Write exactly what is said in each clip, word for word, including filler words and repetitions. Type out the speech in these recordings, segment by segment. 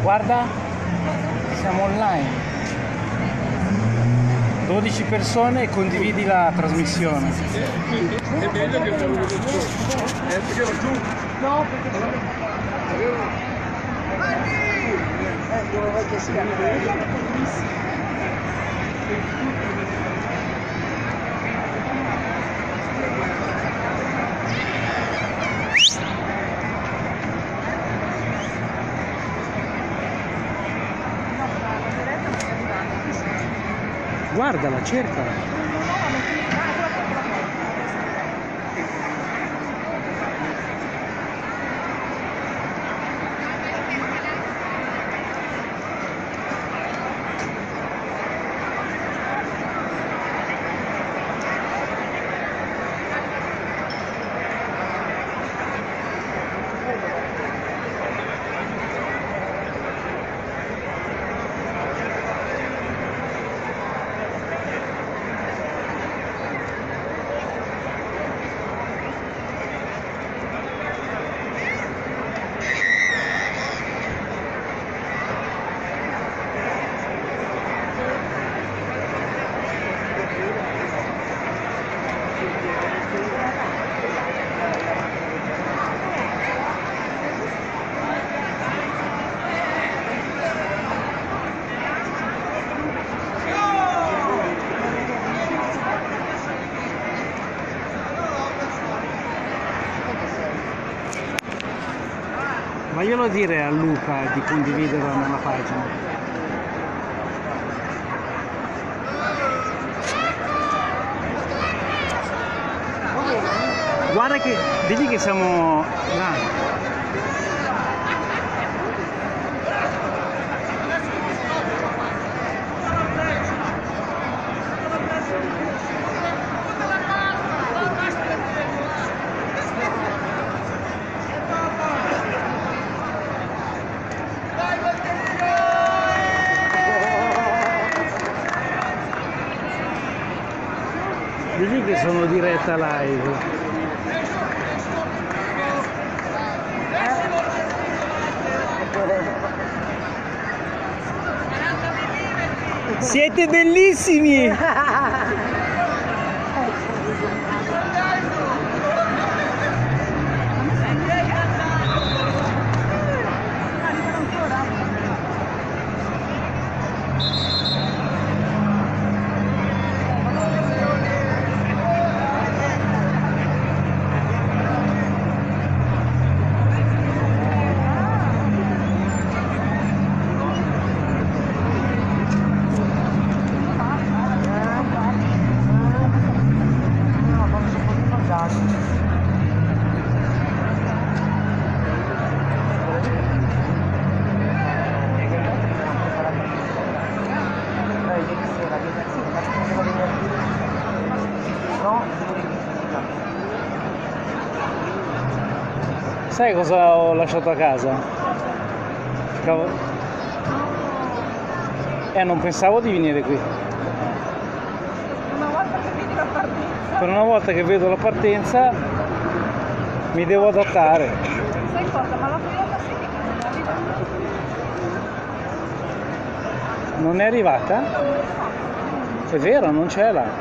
Guarda, siamo online. dodici persone e condividi la trasmissione. È meglio che per un eh, perché va giù? No, perché eh, dove vuoi che sia? Guardala, cercala. Vaglielo dire a Luca di condividerlo nella pagina. Guarda che, digli che siamo là. Digli che sono diretta live. Siete bellissimi! Sai cosa ho lasciato a casa? Cav- Eh, non pensavo di venire qui. Una volta che vedi la partenza. Per una volta che vedo la partenza mi devo adattare. Sai cosa? Ma la Toyota sì che non è arrivata. Non è arrivata? È vero, non c'è là.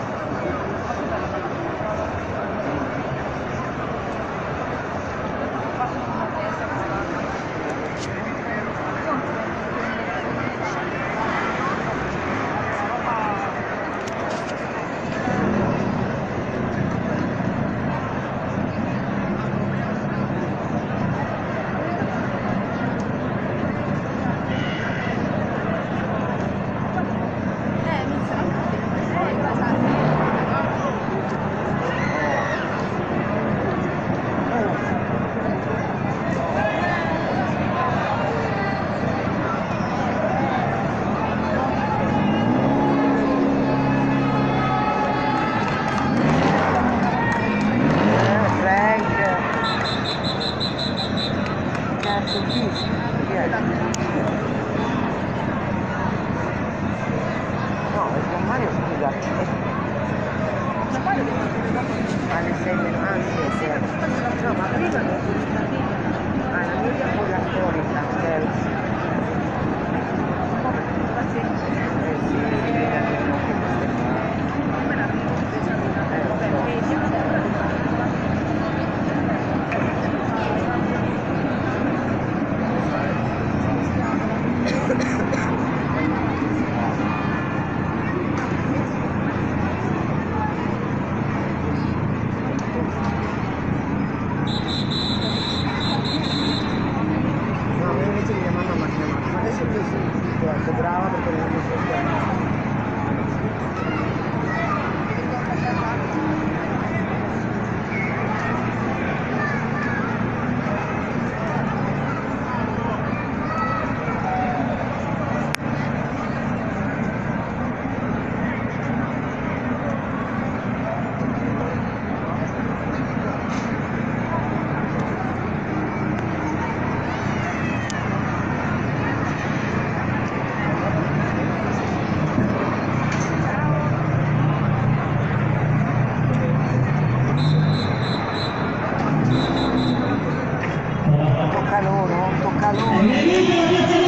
Alle sei del mattino, no, ma prima non sono stati alla media ambulatoria, tanto calore.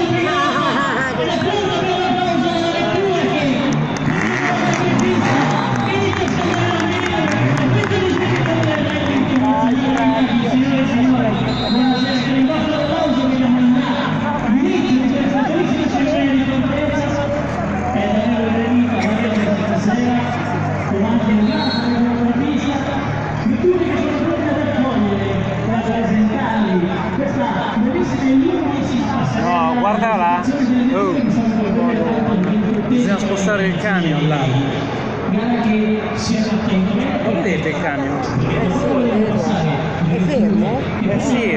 No, guarda là. Oh. Bisogna spostare il camion là. Lo vedete il camion? È fermo? Eh sì.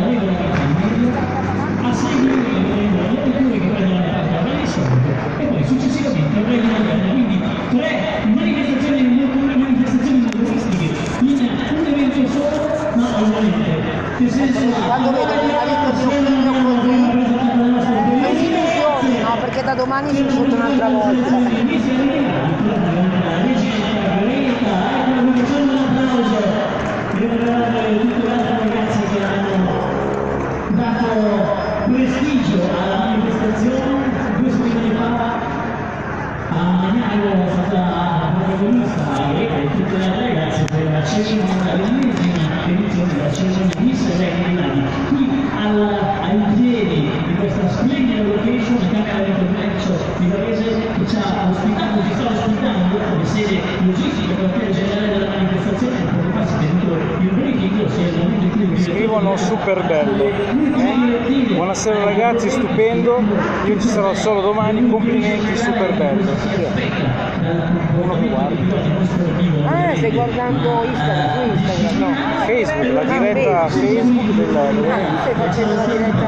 E poi successivamente avranno quindi tre manifestazioni molto manifestazioni turistiche in un evento solo, ma ovviamente nel senso quando vedo il marito di un figlio così esibizioni, no, perché da domani sono sotto un'altra prestigio alla manifestazione. Due settimane fa a Magnago è stata protagonista e tutte le altre ragazze per la cerimonia, l'ennesima edizione della cerimonia di Sereni qui al, ai piedi di questa splendida location, la Camera di Commercio di Varese che ci ha ospitato, ci sta ospitando come sede logistica per quartiere generale della manifestazione. Poco fa si è tenuto il briefing, ossia il momento in cui Scrivono super bello. Eh? Buonasera ragazzi, stupendo. Io ci sarò solo domani, complimenti, super bello. Uno che guarda. Ah, stai guardando Instagram, su Instagram, no? Facebook, la diretta Facebook del Ah, stai facendo la diretta.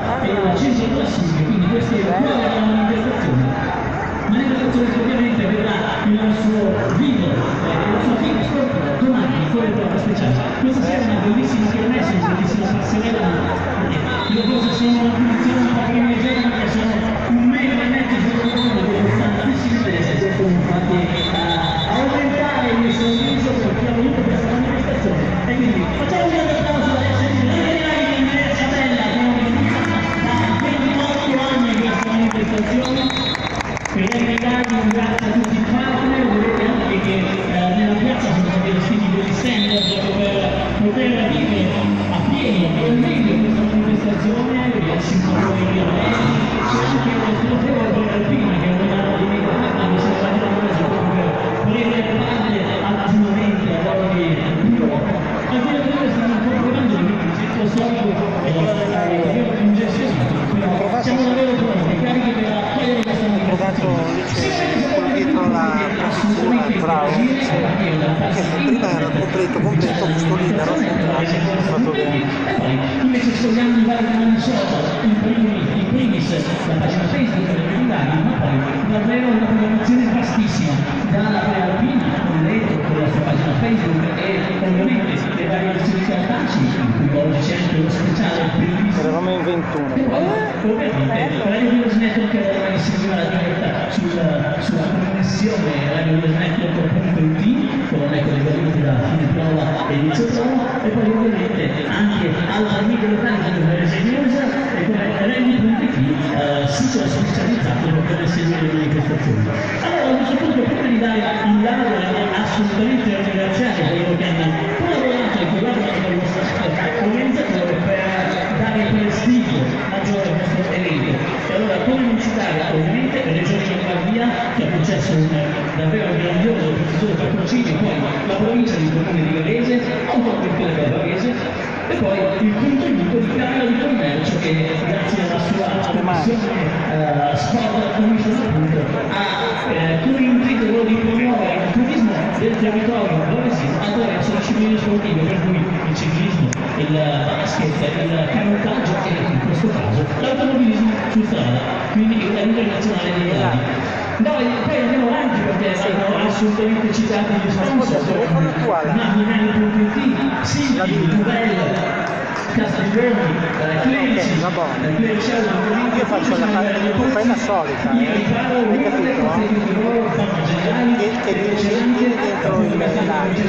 quindi questa è la manifestazione. Manifestazione che ovviamente vedrà il suo video, la sua fine sportiva domani fuori prova speciale. Questa sera è una bellissima kermesse, una bellissima passerella. Le cose sono in condizioni un po' privilegiate perché sono un mese e mezzo di giorno di tantissime prese. Infatti a aumentare il mio sorriso per chi ha voluto questa manifestazione. E quindi facciamo un grande applauso adesso di Andrea Bella, che è da ventotto anni in questa manifestazione. Per ringraziare ringrazio a tutti i partner, vedete anche che eh, nella piazza sono stati vestiti degli stand proprio per poter vivere a pieno e al meglio questa manifestazione, il simbolo di Rionelli, c'è anche il trofeo alpina che è una dimenticata, che si è fatto proprio per prendere parte attivamente a loro di Europa. Al di là di questo stiamo comprovando il centro storico e davvero congestionato, però siamo davvero pronti, carichi per accogliere questa manifestazione. Dietro la posizione, bravo, sì. Perché prima era completo, completo, questo libero, fatto bene. Invece sfogliando i vari canali social, in primis, in primis la pagina Facebook delle Medindali, ma poi davvero una programmazione vastissima, dalla prealpina con l'Eto, con la sua pagina Facebook e ovviamente le varie lezioni cartacee, in cui oggi c'è anche uno speciale bellissimo. Eravamo in ventuno. Ovviamente Radio News Network che ormai seguirà la diretta sulla, sulla connessione radio news network punto it con ecco le varianti da fine prova e inizio prova, e poi ovviamente anche altri media locali come Varese News e come Rendi punto it, eh, sito specializzato per poter seguire le manifestazioni. Allora a questo punto, prima di dare il lato, assolutamente ringraziare coloro che hanno collaborato e collaborano con il nostro organizzatore per dare prestigio maggiore a questo evento. E allora, come non citare ovviamente la Regione Lombardia che ha concesso un davvero grandioso prestigioso patrocinio, poi la provincia di Comune di Varese, Autovetture per Varese, e poi il contributo di Camera di Commercio che grazie alla sua commissione uh, Sport Commission appunto ha eh, come intento di promuovere il turismo del territorio varesino attraverso le discipline sportive, per cui il ciclismo, il basket, il canottaggio e in questo caso l'automobilismo su strada, quindi il livello nazionale dei dati. Noi poi andiamo avanti perché sono assolutamente citati gli sponsor, Navinelli punto it, Silvi, Duvello, Castiglioni, Clerici, Clericello, Io faccio la parte di tupella solita, eh? Hai capito? Che, che ti senti dentro il live.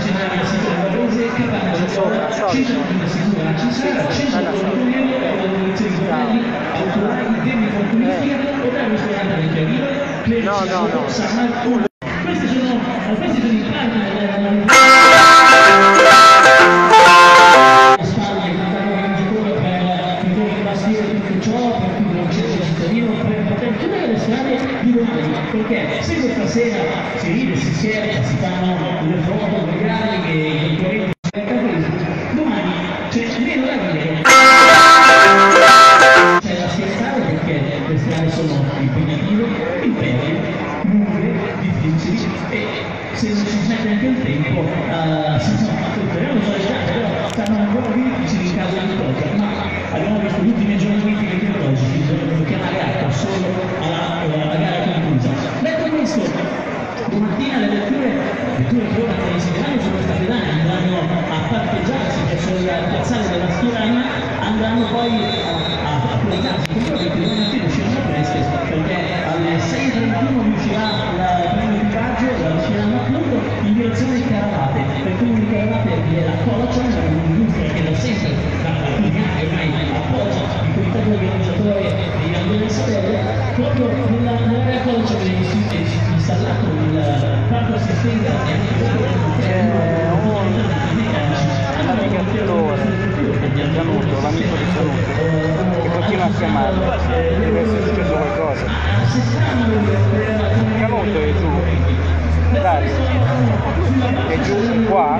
Quello sopra, solito. Sì, bella solita. No, no, no. Questi sono, questi sono i parte della Spagna, il giocatore per chiudere il bastiere tutto ciò, per chiudere il centro cittadino, per poter chiudere le strade di domani, perché se questa sera si ride, si scherza, si fanno le foto, le grafiche, i concorrenti, domani c'è meno da dire. C'è da scherzare perché le strade sono impegnative, imperie, lunghe, difficili e se non si smette anche il tempo uh, si sono fatto il terreno, so esatto, però stanno ancora più difficili in caso di cosa, ma abbiamo visto gli ultimi aggiornamenti meteorologici, bisogna chiamare acqua solo alla, alla gara conclusa. Detto questo, domattina le letture, le letture che ora insegneranno sono state date, andranno a parteggiarsi verso il piazzale della Sturana, andranno poi a, a, a collegarsi con loro che domattina usciranno presto, perché alle sei e trentuno riuscirà il primo equipaggio, usciranno appunto in direzione di Caravate, per cui di Caravate della Colcia, un'industria che da sempre, da alcuni anni ormai appoggia il comitato organizzatore di Andrea Sabelle, proprio nella, nell'area Colcia viene installato il parco assistenza e navigatore Gianuto, l'amico di Gianuto, che continua a chiamarlo, deve essere successo qualcosa. Gianuto è giù, dai, è giù, è qua.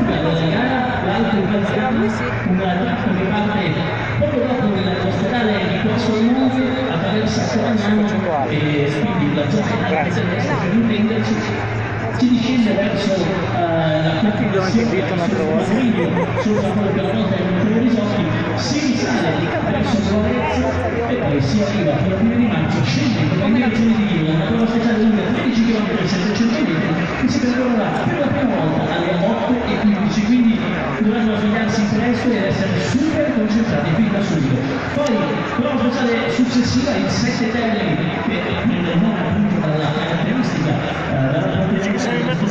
Proprio dopo l'ospedale di Corso Monte attraversa Colagnano e quindi la zona per intenderci si discende verso uh, la conclusione solo quello che la nota è un televisori, si risale verso Florezio e poi si arriva fino a fine di maggio, scende in direzione di Villa, una prova speciale lunga tredici chilometri e settecento metri che si percorrerà per la prima volta alle otto e quindici, quindi dovranno svegliarsi presto ed essere super concentrati fin da subito. Poi prova speciale successiva il sette Termini, che non appunto dalla caratteristica uh, dalla perché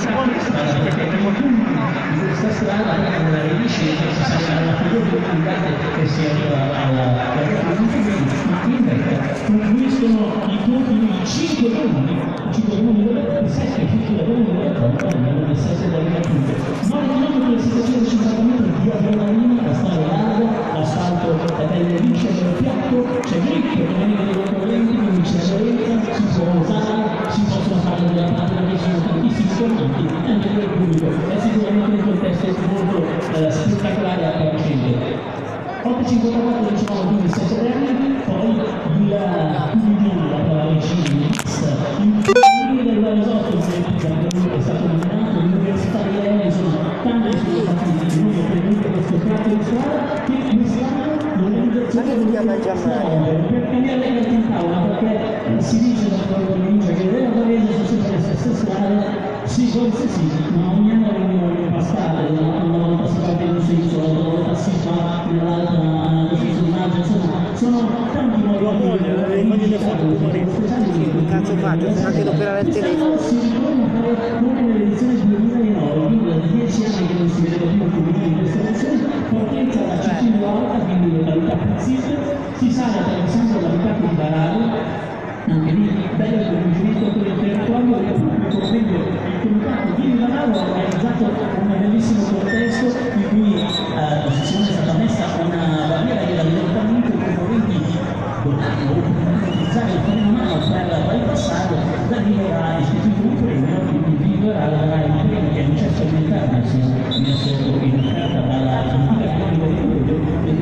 di questa strada nella ridiscesa si sa alla figura che si arriva alla ma in realtà concluiscono i ultimi cinque comuni, cinque comuni delle sette future comuni della Torre, nelle sette delle appunto. nove chilometri e settecentocinquanta metri di adrenalina, la strada larga, l'asfalto delle lisce del fianco, c'è grip che viene dei concorrenti, quindi c'è aderenza, si può usare, si possono fare delle parte che sono tantissimi fermati anche per il pubblico, è sicuramente un contesto molto eh, spettacolare e appariscente. otto e cinquantaquattro diciamo quindi sette anni, poi il Cumulino, la vicina, il Cumulino del Varesotto è stato nominato, l'Università di Leo, sono tanti sono stati di noi per questo tratto di strada che quest'anno l'organizzazione per cambiare le in tavola, perché si dice da quello che dice che le Varese sono sempre le stesse strade. Sì, forse sì, ma ogni anno vengono impastate, una volta si fa in un senso, l'altra volta si fa nell'altra, nel senso di maggio, insomma, sono tanti modi di Che cazzo faccio? Sono anche ad operare il telefono. Si ritorna a fare come nell'edizione duemilanove, quindi da dieci anni che non si vede più il comune in queste elezioni, partenza da Cecchino Alta, quindi località Pizzite, si sale attraversando la vita di Bararo, anche lì bello il coinvolgimento con il territorio e il convegno il comitato di Milano ha organizzato un bellissimo contesto in cui eh, è stata messa una barriera di allontanamento i concorrenti dovranno utilizzare il freno a mano per bypassare da arriverà istituito un premio quindi vincerà il premio che è un cesso ambientale che sia messo in offerta dalla antica comunità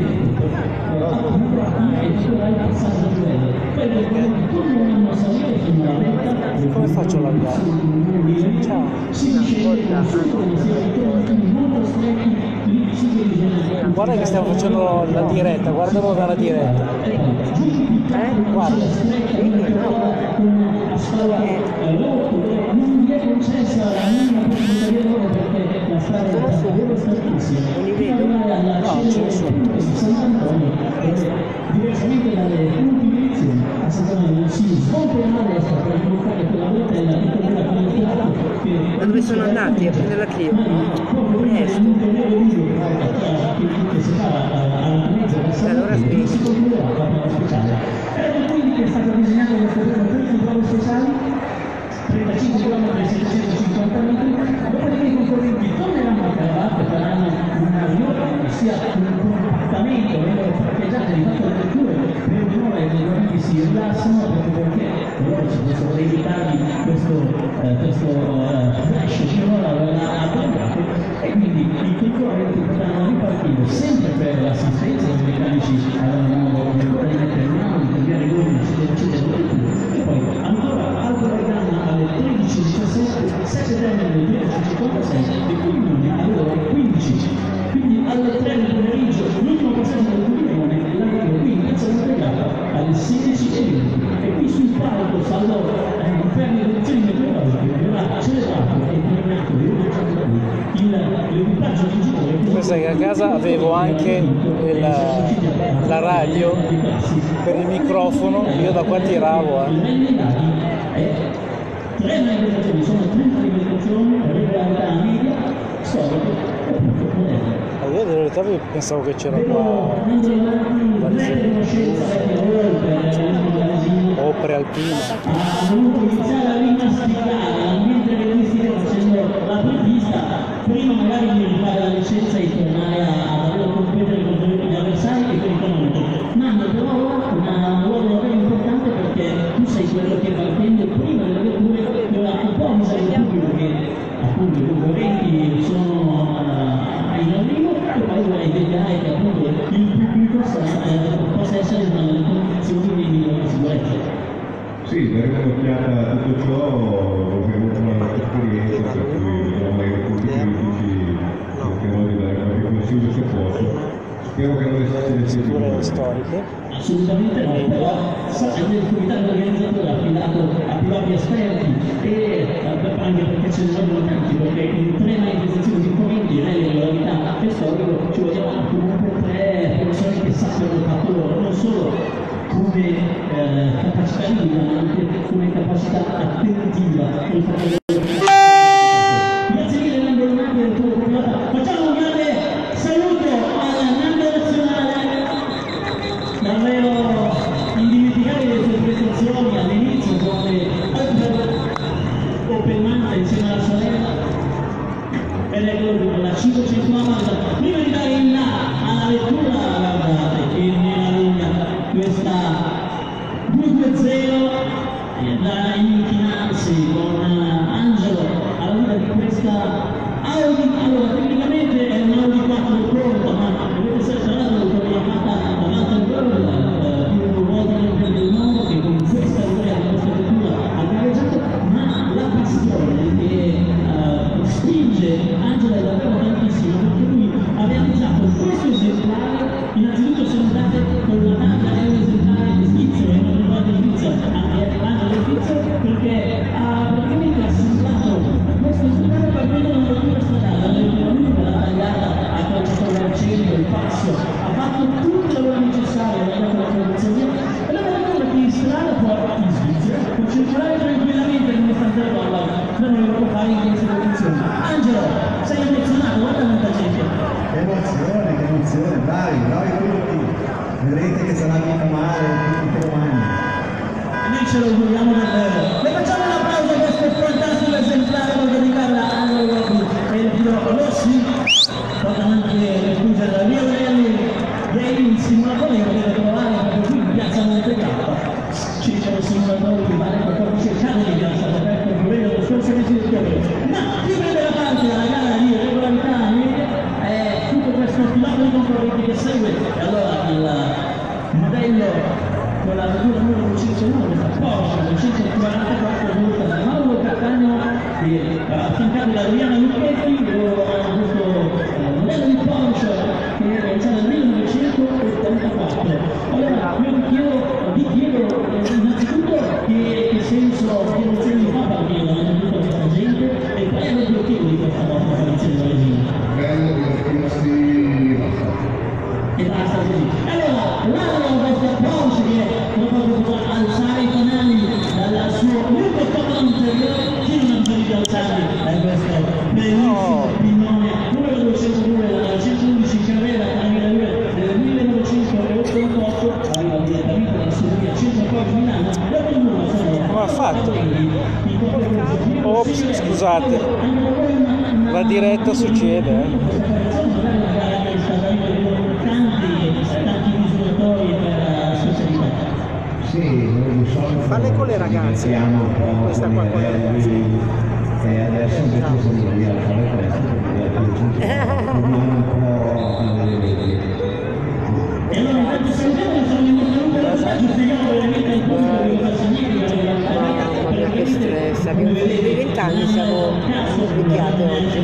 e troverà il passaggio giovedì. Poi dobbiamo tutto un anno salire fino alla vetta. Come faccio a lavorare? Ciao. Guarda che stiamo facendo la diretta, guardalo dalla diretta. Eh? Guarda. Non vi è concessa la minima possibilità di lavoro perché la strada è davvero statissima. No, ce ne sono. Sant'Antonio, diversamente dalle ultime edizioni, a Sant'Antonio non si svolta la destra per bloccare quella bretella di quella qualificata che... Ma dove sono andati? A prendere la Clio? Onesto. Che si fa alla mezza per allora si concluderà la prova speciale. Ecco quindi che è stato disegnato questo primo tre prove speciali trentacinque chilometri e settecentocinquanta metri, dopodiché i concorrenti torneranno a cavallo, faranno una riordine, sia un compattamento, vengono parcheggiate di fatto le vetture per di nuovo i concorrenti si rilassano proprio perché loro ci possono evitargli questo, eh, questo eh, flash finora a Belgrado e quindi i concorrenti potranno ripartire sempre per l'assistenza dei meccanici avranno ancora di mettere in mano, di cambiare i gommi, eccetera, eccetera, e poi ancora altro programma alle tredici e diciassette, sette termini alle tredici e cinquantasei e quindi alle ore quindici. Quindi alle tre del pomeriggio l'ultimo passaggio del Turinone, l'arrivo qui in piazza Montegata alle sedici e venti e qui sul palco salvo per le elezioni meteorologiche verrà celebrato e premiato il l'equipaggio vincitore. Pensa che a casa avevo anche il, la radio per il microfono, io da qua tiravo. Eh. Tre manifestazioni, sono trenta manifestazioni, regolarità media, storico e appunto moderno. Io in realtà pensavo che c'era qua o prealpino. Ha voluto iniziare a rimasticare mentre che lui stia facendo l'apripista, prima magari di rifare la licenza e tornare a dover competere contro gli avversari e per il cronometro. Ma però un ruolo davvero importante perché tu sei quello che partendo prima delle vetture doveva un po' avvisare il pubblico che appunto i concorrenti sono in arrivo e poi vorrei vedere che appunto il pubblico possa essere in una condizione di migliore sicurezza. Sì, dare un'occhiata a tutto ciò, ho avuto una nostra esperienza, per cui vediamo i punti critici, cercherò di dare qualche consiglio se posso. Spero che non sia Figure storiche. Assolutamente no, però il comitato organizzatore ha affidato a piloti esperti e anche perché ce ne sono tanti, perché in tre manifestazioni differenti, rally, regolarità e storico, ci vogliamo comunque tre persone che sappiano il fatto loro, non solo come eh, capacità di guida, ma anche come capacità attentiva per fare. Grazie mille Nando Donati del tuo pilota. Facciamo un grande saluto alla Nando nazionale, davvero indimenticabili le sue prestazioni all'inizio come Open Manta insieme alla sorella ed ecco la cinquecentonovanta. Prima di dare in là alla lettura, guardate che nella linea questa due due zero da inchinarsi con Angelo alla guida di questa Audi. Allora tecnicamente è un Audi quattro pronta, ma dovete essere parlato con la fatta davanti al gol più volte nel del mondo che con questa guida di questa vettura ha gareggiato, ma la passione che uh, spinge Angelo è davvero tantissimo perché lui ha realizzato questo esemplare. Innanzitutto sono andate con la taglia e un esemplare di Svizzera e non riguarda in Svizzera, anche Angelo in Svizzera, perché ha praticamente assemblato questo esemplare partendo da una vettura stradale, la vettura lunga, la tagliata a calciatore al centro, il passo, ha fatto tutto il lavoro necessario, ha dato la condizione e la vettura che in strada porta in Svizzera può circolare tranquillamente nonostante la palla, ma non lo può fare in queste condizioni. Angelo, sei emozionato, guarda quanta gente. Che emozione, che emozione, bravi, bravi tutti. Vedrete che sarà mica male tutti domani. E noi ce lo auguriamo davvero. Le facciamo un applauso a questo fantastico esemplare per dedicarla a Angelo Robbi e il pilota Rossi. Porta anche le scuse da Rio Rally Gaming Simulatore che potete trovare proprio qui in piazza Montegata. Ci sono simulatori che vale quattordici cade di piazza aperto il governo dello scorso mese di ottobre. Ma più prende la parte della gara di regolarità media è tutto questo pilota di concorrenti che segue. E allora il modello con la vettura numero duecentonove, questa Porsche duecentoquarantaquattro voluta da Mauro Cattaneo che ha affiancato da Adriana Lucchetti, loro hanno questo eh, modello di Porsche che risale al millenovecentottantaquattro. Allora io vi chiedo, vi chiedo eh, innanzitutto che, che senso, che emozioni vi fa partire davanti a tutta questa gente e qual è l'obiettivo di questa vostra apparizione della resina? Bello, divertirsi, basta. E basta così. Allora, la vostra Porsche che non può alzare i fanali dal suo lungo tono anteriore, chi non ha di alzare da questo bellissimo pinnone numero duecentodue dalla centoundici Carrera Camilla del millenovecentottantotto, arriva direttamente dalla Sudria centoquattro Milano, dopo il muro sono come ha fatto? i Ops, scusate, la diretta succede, eh. Falle con le ragazze, questa qua con le ragazze. E adesso invece sono lì a fare questo, proviamo un po' a vedere. Mamma mia che stress, abbiamo fatto vent'anni, siamo invecchiate oggi.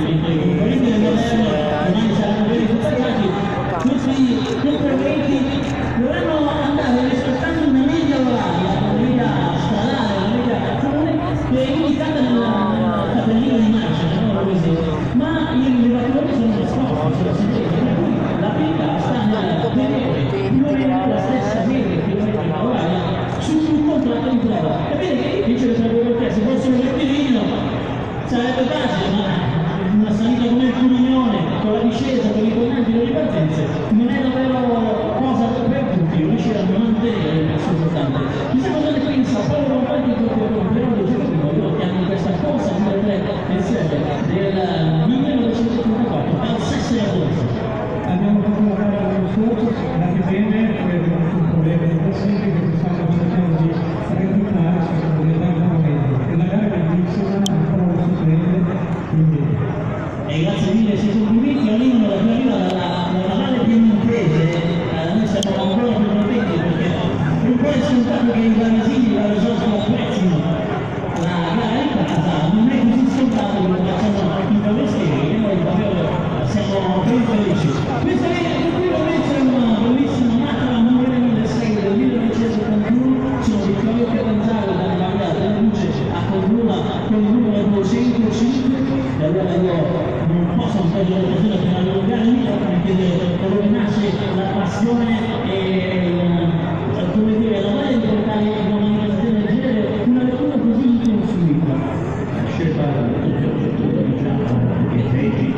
Dovranno andare rispettando una media oraria, una media stradale, una media comune che è indicata nella tabellina di marcia, ma i rilevatori sono nascosti, la pista sta nella stessa media oraria su un contratto di prova. Capite che dice che se fosse un rettilineo sarebbe facile, ma una salita come il Curiglione, con la discesa, con i tornanti, con le ripartenze, non è davvero cosa per tutti, riuscire a mantenere il suo portante. Chissà cosa ne pensa Paolo Romani di però di giorno, loro che hanno questa corsa di tre insieme del millenovecentosettantaquattro al Sessero Corso. Abbiamo fatto una gara l'anno scorso, andate bene, per un problema di passivi che quest'anno cerchiamo di recuperare, sono diventati un momento. E la gara è bellissima, un po' lo sorprende, quindi... E grazie mille, si complimenti arrivano da arriva dalla, dalla valle piemontese, eh, noi siamo ancora più contenti perché un po' è scontato che i varesini la risorsa apprezzino la gara in casa, non è così scontato che lo facciamo in Valestieri e noi davvero siamo ben felici. Questa è effettivamente una bellissima macchina numero milleseicento del millenovecentosettantuno, sono Vittorio Catanzaro dalla Valle della Luce a Condula con il numero duecentocinque e allora io non posso perdere l'occasione per allungarmi perché da dove nasce la passione e come dire la voglia di portare una manifestazione del genere, una lettura così inconsueta. La scelta di oggettivo diciamo che leggi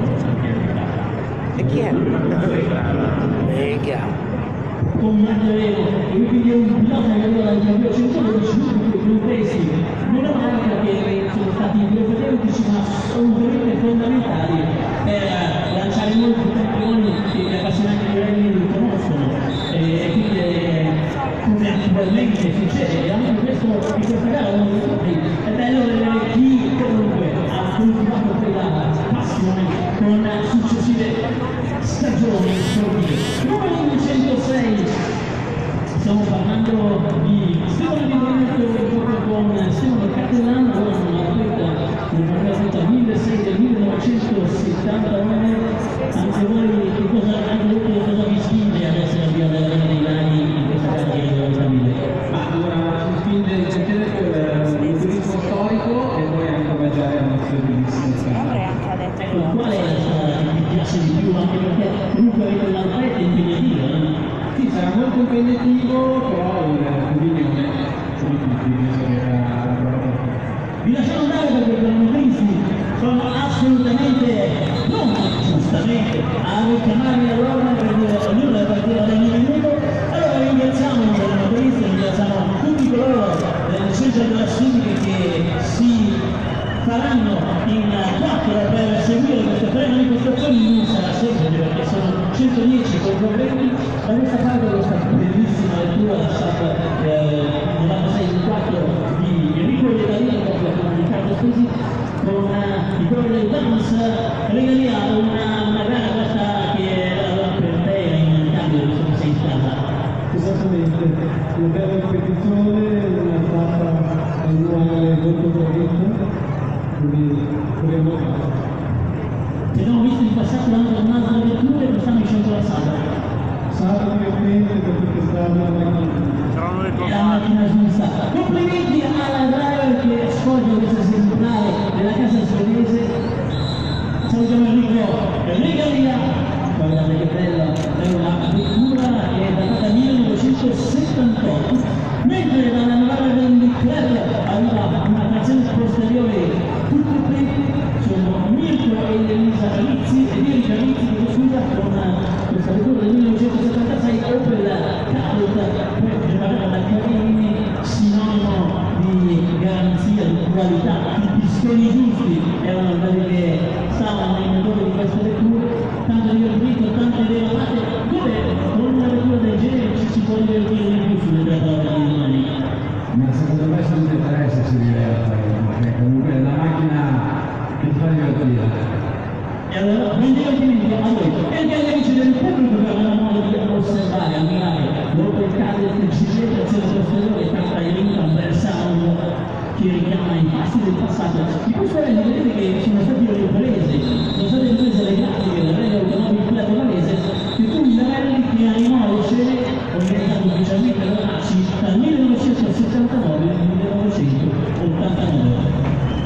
E chi è? È chiaro. Con Magliorevo, e quindi è un pilota che aveva il millenovecentocinque più presi, non è una che sono stati propedeutici ma assolutamente fondamentali per lanciare molti campioni che gli appassionati di rally conoscono e quindi come attualmente succede e anche questo, in questa gara uno dei tutti è bello vedere chi comunque ha coltivato poi la passione con successive stagioni sportive. Numero centosei, stiamo parlando di Stefano Di Lorenzo con Stefano Catellano, una atleta del milleseicento del millenovecentosettantanove. Anche voi che cosa, anche voi che cosa vi spinge ad essere al via della dei lani in questa gara di novanta? Ma allora ci spinge il piacere per l'utilizzo storico e poi anche mangiare la nostra bellissima. Ecco, qual è la strada che vi piace di più? Anche perché comunque avete l'alpete impegnativo, no? Sì, sarà molto impegnativo, però il Curiglione, come tutti, bisognerà lavorare. Vi lasciamo andare perché i cronometristi sono assolutamente pronti, giustamente, a richiamarmi all'ordine per dire ognuno deve partire da ogni minuto. Allora ringraziamo i cronometristi, ringraziamo tutti coloro delle scelte classifiche che si faranno in quattro per seguire queste tre manifestazioni. Non sarà semplice perché sono centodieci concorrenti. Da questa parte questa bellissima lettura lasciata eh, novantasei quattro di Enrico Italino con Riccardo Spesi con uh, i gol del dance regalia una, una gara questa che era per te in cambio di come sei stata. Esattamente, una bella competizione, una tappa annuale molto corretta, quindi volevo abbiamo visto in passato l'anno tornato alle vetture e quest'anno scendo la sabato. Sabato ovviamente perché quest'anno Saranno le E la macchina smistata. Complimenti alla driver che svolge questo esemplare della casa svedese. Salutiamo Enrico Regalia. Guardate che bella, è una vettura che è datata millenovecentosettantotto, mentre dalla navale del Leclerc arriva una trazione posteriore tutto prete, sono Mirko e Elisa Rizzi e Erika Rizzi che scusa con questa vettura del millenovecentosettantasei Opel Kadett, preparata da Carini, sinonimo di garanzia di qualità. passato. Di questo rally vedete che sono stati ripresi, sono state riprese le grafiche del rally automobile Club malese, che fu il rally che animò le scene organizzato ufficialmente da Naci dal millenovecentosettantanove al millenovecentottantanove.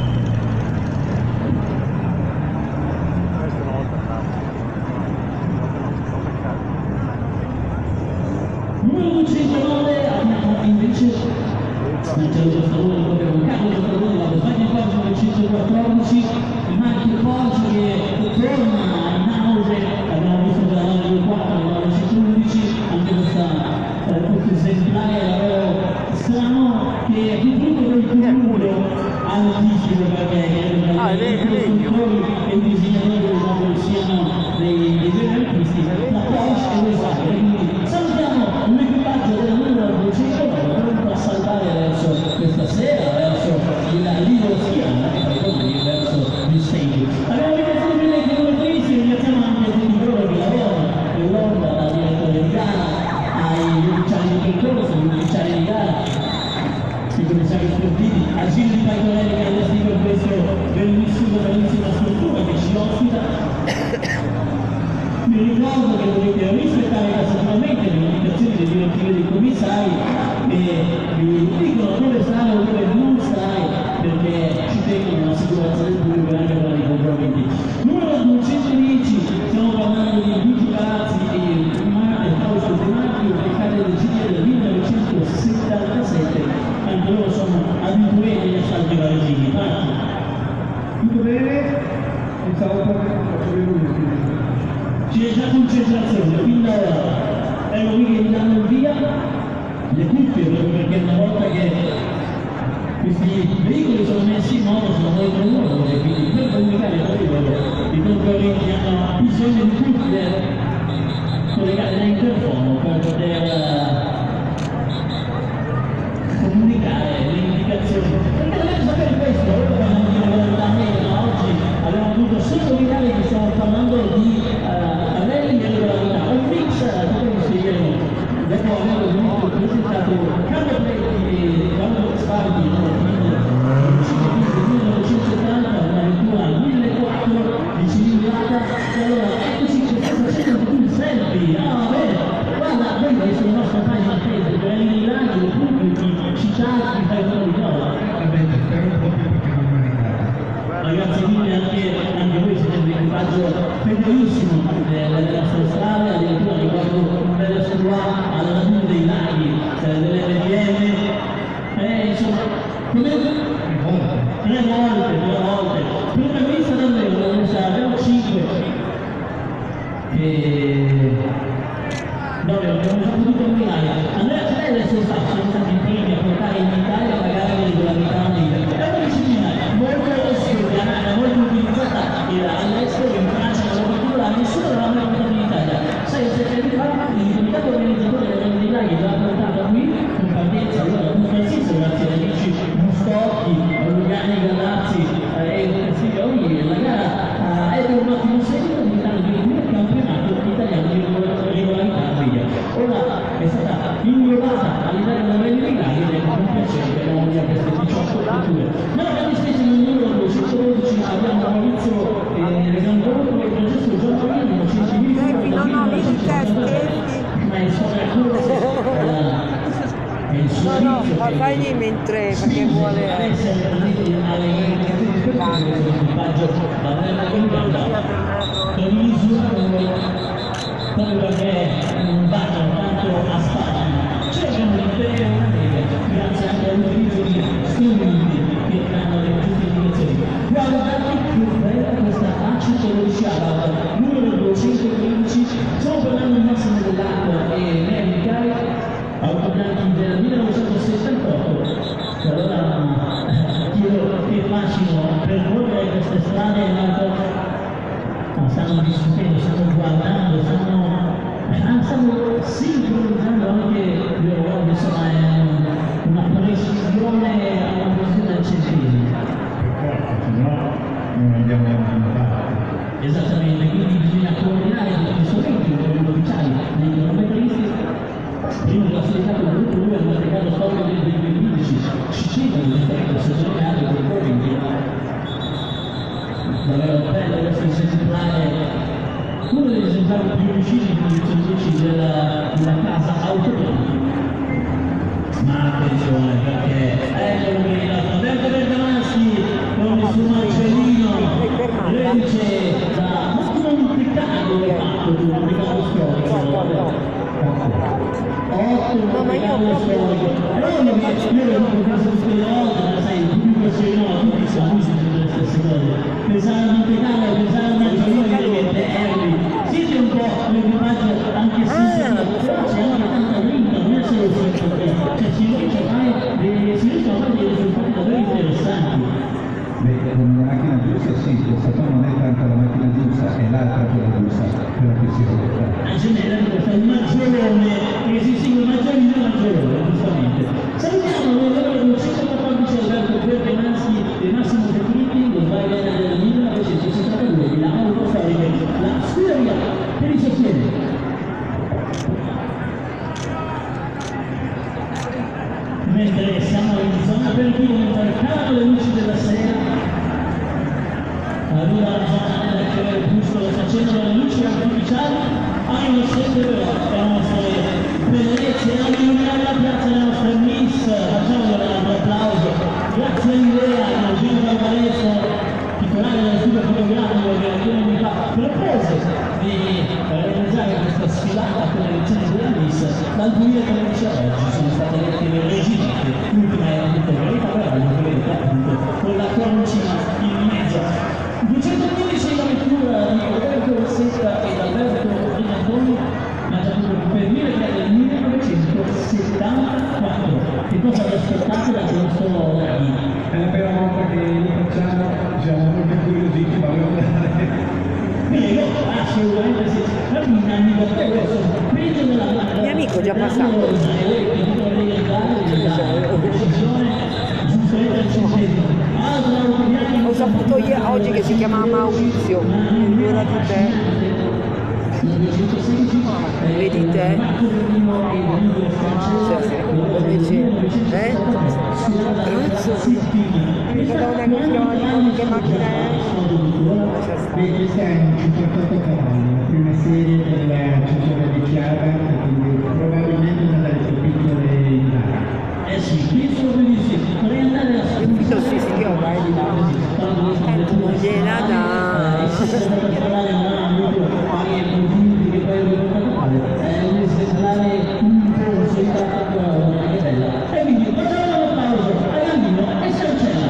Numero duecentonove abbiamo invece il Giorgio Stallone con Carlo Stallone, la Volkswagen Porsche novecentoquattordici, il marchio Porsche che torna in auge, abbiamo visto per la nove quattro, la novecentoundici, anche questa, eh, questo esemplare davvero strano che è più frutto del tunnel altissimo, perché Ah, è i costruttori e i disegnatori siano dei veri artisti, la Porsche e Volkswagen. Quindi salutiamo l'equipaggio del numero duecentonove pronto a saltare verso questa sera, verso il libro schiena e poi domani verso gli stage. Abbiamo ringraziato mille chilometristi, ringraziamo anche tutti coloro che lavorano nell'onda, dal direttore di gara ai ufficiali di percorso, agli ufficiali di gara, i commissari sportivi, a Gino di Paitorelli che ha allestito questo bellissimo, bellissima struttura che ci ospita. Vi ricordo che dovete rispettare tassativamente le indicazioni delle direttive dei commissari e vi dicono dove stare o dove non stare, perché ci tengono la sicurezza del pubblico e anche per i controlli. Numero duecentodieci, stiamo parlando di Luigi Palazzi e Fausto De Marchio, che cade del G D del millenovecentosettantasette, anche loro sono abituati agli assalti varesini. Tutto bene? Iniziamo a parlare c'è già concentrazione, quindi ora ecco qui che danno il via le cuffie, perché una volta che questi veicoli sono messi in moto sono noi per loro, e quindi per comunicare tra di loro i concorrenti hanno bisogno di cuffie collegate da interfono per poter comunicare le indicazioni. Perché dovete sapere questo, ora parliamo di verità media, ma oggi abbiamo dovuto sottolineare che stiamo parlando di rally e regolarità, un mix, come vi spiegheremo, dopo aver presentato Carlo Pletti e Carlo Spardi nel millenovecentosettanta, una vettura millequattrocento di cilindrata, e allora eccoci che sta facendo un po' il selfie. Ah, bene, guarda, noi vai sulla nostra pagina Facebook, per i milagri, i pubblici, citati, fai quello di nuovo. Ragazzi, quindi anche, anche voi siete un equipaggio fedelissimo della nostra strada, addirittura ricordo un bel esploit alla laguna dei laghi, cioè delle M D M, eh, insomma, come tre volte, tre volte, protagonista davvero, ne abbiamo cinque, e no, abbiamo già potuto nominare. Andrea Cerelli e suo staff sono stati i primi a portare in Italia a pagare le regolarità nei è una disciplina molto studiata, molto utilizzata all'estero, in Francia, in particolare, nessuno l'aveva mai portato in Italia. sei sette anni fa il comitato organizzatore delle Rally dei Laghi l'ha portato qui con partenza allora da Francisco, grazie agli amici Mustotti, Lugani, Gallazzi e Castiglioni. La gara ebbe un ottimo seguito all'interno di un campionato italiano di regolarità guida. Ora è stata inglobata all'interno della Rally dei Laghi ed è un piacere che abbiamo via queste diciotto culture. Ma la specie nel numero duecentododici abbiamo Maurizio Regandolo come Francesco Giovanni, non ho visto ma il suo racconto è il suo No, no, ma fagli mentre perché vuole proprio perché non vanno tanto a spagna, cercano di tenere una media grazie anche all'utilizzo di strumenti che danno le giuste indicazioni. Guardate che bella questa A centododici numero duecentoquindici, stiamo parlando di Massimo dell'Acqua e Mary Cari, autobianchi del millenovecentosettantotto. Allora chiedo che facciano percorrere queste strade in alto. No, stanno discutendo, stanno guardando, stanno, stanno sincronizzando anche gli orologi, insomma è una precisione, una precisione al centesimo. Non andiamo a Esattamente, quindi bisogna coordinare gli strumenti con gli ufficiali, dei cronometristi. Primo classificato del gruppo due, il mercato storico del duemilaquindici, ci chiedono di fare sottolineare i concorrenti davvero bello questo esemplare, uno degli esemplari più vicini della, della casa Autoblock. Ma attenzione perché eccolo qui Alberto Bergamaschi con il suo Marcellino reduce da un peccato fatto di un peccato storico. No, ma io proprio non faccio io lo caso tutte le volte, sai, tutti questi no, tutti siamo le stesse cose. Pesare un pedale, pesare un Marcellino diventa Harry. Siete un po' l'equipaggio anche se però c'è anche tanta grinta, non è solo il cioè si riesce a fare dei risultati davvero interessanti. Beh, con una macchina giusta sì, questa qua non è tanto la macchina giusta, è l'altra quella giusta, quella che si rota. A genere questo è il maggiorone, che si segue maggiorino e maggiorone, giustamente. Salutiamo l'onorevole duecentoquattordici Alberto Bergamaschi e Massimo Tecnichi, lo sbagliare del millenovecentosessantadue di la Autostorica, la Scuderia che li sostiene. Mentre siamo in zona aperitivo, mentre calano le luci della sera, arriva la zona nella che il busto sta facendo le luci artificiali, hanno sempre le nostre bellezze, illuminare la piazza delle nostre miss, facciamo un applauso, grazie a Andrea, a Gino Valvaresso, titolare dello studio fotografico che alcuni anni fa propose di realizzare questa sfilata con le licenze della miss, dal duemilatredici a oggi sono state elette le reginette, l'ultima era appunto Greta Garaglia, che vedete appunto con la cornicina in mezzo. duecentoquindici la lettura di Roberto Rossetta e Alberto Rinatoni, mangiatura per Mirka del millenovecentosettantaquattro. Che cosa vi aspettate da questo rally? È la prima volta che lo facciamo, siamo molto incuriositi, ma voglio andare. Prego, assolutamente sì. Martina, mi porta questo peso della macchina. mio amico è già passato. Ho saputo io oggi che si chiama Maurizio, l'ora di te. Vedi te? Cioè, eh? Truzzo? Mi ricordavo neanche che chiamava che macchina è? Questi hanno cinquantotto cavalli, la prima serie della cintura di Chiara, quindi probabilmente una delle più piccole in Italia. Eh sì, penso che sì, vorrei andare a Capito, sì, sì, che vai di là. Tanto gliela da... è un esemplare un po' solitato, che bella. E quindi facciamo un applauso a Gambino e Sarcella.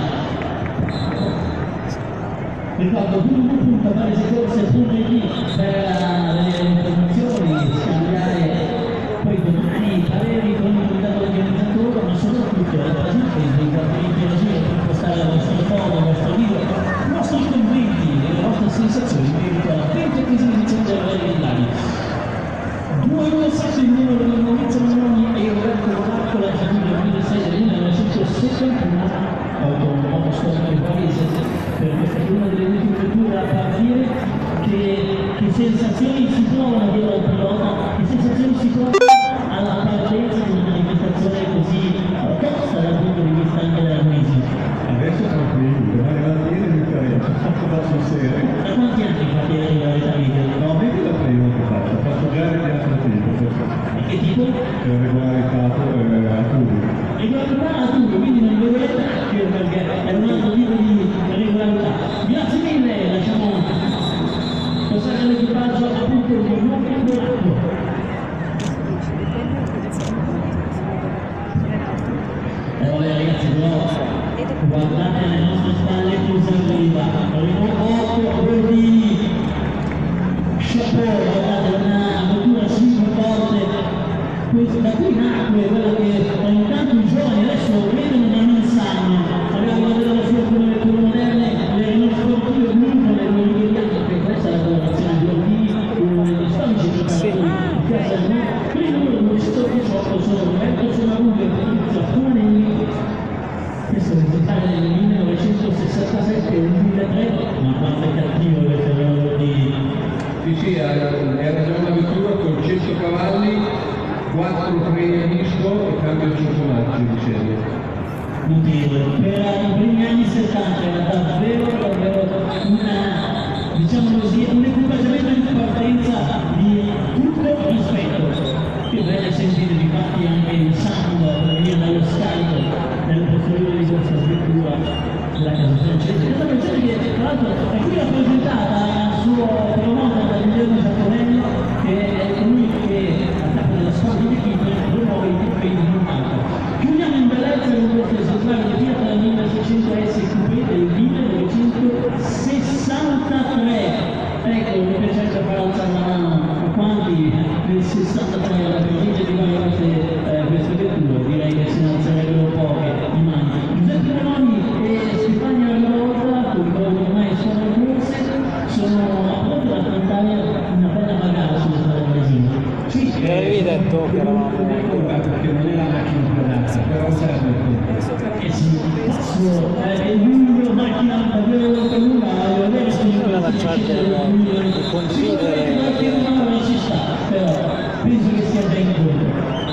Ricordo punto punto fare secorse punto it per le informazioni, scambiare poi domani i pareri con il comitato organizzatore, ma soprattutto la trasmissione dei cartellini di giro per postare la vostra foto, il vostro video, i vostri commenti e le vostre sensazioni in merito alla ventesima edizione del Rally Milano. Due due sette il numero di Maurizio Manoni e Roberto Rovacco, la giugno duemilasei del millenovecentosettantuno, automoto storico paese, per questa prima delle ultime letture a partire, che, che sensazioni si provano dietro al pilota, che sensazioni si provano alla partenza di una manifestazione così tosta dal punto di vista anche della musica. Adesso tranquillo, domani mattina mi faremo, faccio serie. Da quanti anni fate la rivalità video? No, vedi la prima che faccio, faccio già il altro tipo. E che tipo? Regolarizzato a tutti. Regolarità a tutti, quindi non vi vedete anche perché è un altro tipo di regolarità. Grazie mille, lasciamo passare l'equipaggio appunto di nuovo Polacco. E vabbè ragazzi, però guardate alle nostre spalle cosa arriva. Arrivo otto di chapeau, guardate una mottura super forte, da cui nacque quella che ogni tanto i giovani adesso vedono ma non sanno. Abbiamo vedere la sua come le più moderne, le Renault sportive Bruno, le Renault che questa è la colorazione di Ordini, gli storici giocatori di Piazza Blu. Per il numero duecentodiciotto sono Roberto Sonaruga e Patrizia Fumanelli. Questo è il totale del millenovecentosessantasette e duemilatré, ma quanto è cattivo questo numero di... Sì, sì, era già una vettura con cento cavalli, quattro freni a disco e cambio cinque marce di serie. notevole. Per i primi anni settanta era davvero, davvero una, diciamo così, un equipaggiamento di partenza di tutto rispetto. Che belle sentire di fatti anche il sound per venire dallo scarico nel posteriore di questa vettura della casa francese. Questa canzone che tra l'altro è qui rappresentata al suo promoter da Guglielmo Giaconello, che è colui che a capo della squadra di equipe promuove i trofei di Montalto. Chiudiamo in bellezza con questo esemplare di Fiat milleseicento S Coupé del millenovecentosessantatré. Ecco, mi piace far alzare la mano a quanti nel sessantatré alla provincia di Varese eh, queste vetture, direi che se ne alzerebbero poche di mani. Giuseppe Meloni e Stefania Rosa, con i quali ormai sono in corse, sono a punto da affrontare una bella bagaglia sulla strada paesina. Sì, mi avevi detto che eravamo perché non è la macchina più ragazza, però serve. Eh sì, cazzo, è lungo, macchina davvero lunga, la lasciate di condividere. non ci sta, però penso che sia già in conto.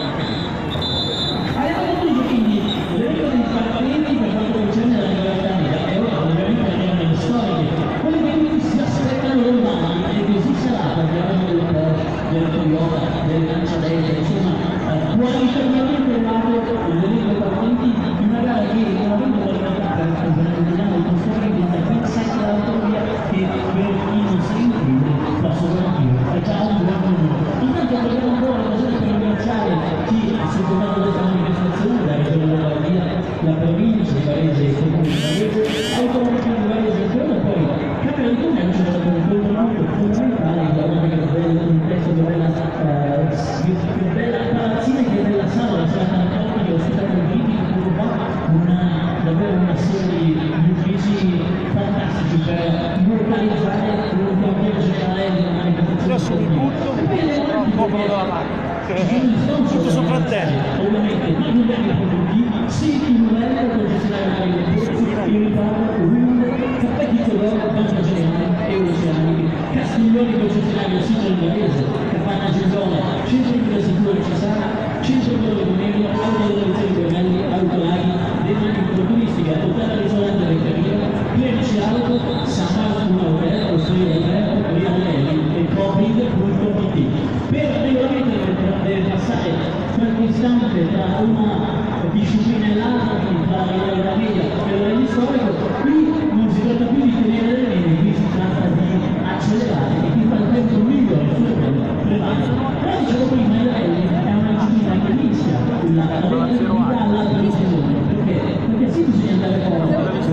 Abbiamo concluso quindi le regole dei parlamenti per quanto concerne la libertà media e ora ovviamente andiamo nelle storiche, quelle che tutti si aspettano domani, e così sarà, perché abbiamo del Porsche, del Toyota, del Lanciadelle, insomma, quali fermamente lato le regole parlamenti di una gara che non avendo valutato per vediamo il consiglio di pensare all'autovia che per chi non si include posso garantire è già un buon numero. Intanto abbiamo ancora l'occasione per ringraziare chi ha supportato questa manifestazione, la Regione Lombardia, la provincia di Varese e il Comune di Varese, Autonomia di Varese e Giorno, poi Camera di Commercio è stato un contributo fondamentale in guardare che bella contesto, che bella che bella palazzina, che bella sala, la sala Cantoni che ho ospitato il British poco fa, una davvero una serie di uffici fantastici per immortalizzare l'orgoglio generale di una manifestazione. Adesso mi butto, però un popolo della macchina. Tutto sul fratello. Ovviamente i livelli produttivi, sì, il livello concessionario dei prezzi, il riparto, Wind, Caffè Titolo, Banca Generale e Oceanici, Castiglioni concessionario sito in Varese, Capanna Gilzone, centro di infrastrutture Cesana, centro di Domenio, autorizzazioni Cornelli, Autolaghi, demanifico turistica, hotel ristorante del Carino, Clerici Auto, San Marco Hotel, Osteria Alberto, Rialelli e Covid punto it. Per regolamento deve passare qualche istante tra una disciplina e l'altra, quindi tra la realtà media e l'orario storico. Qui non si tratta più di tenere le mani, qui si tratta di accelerare e chi fa il tempo migliore sulle quelle prevale. Però dicevo prima, il rally è una disciplina che inizia la relatività alla precisione, perché, perché sì bisogna andare forte,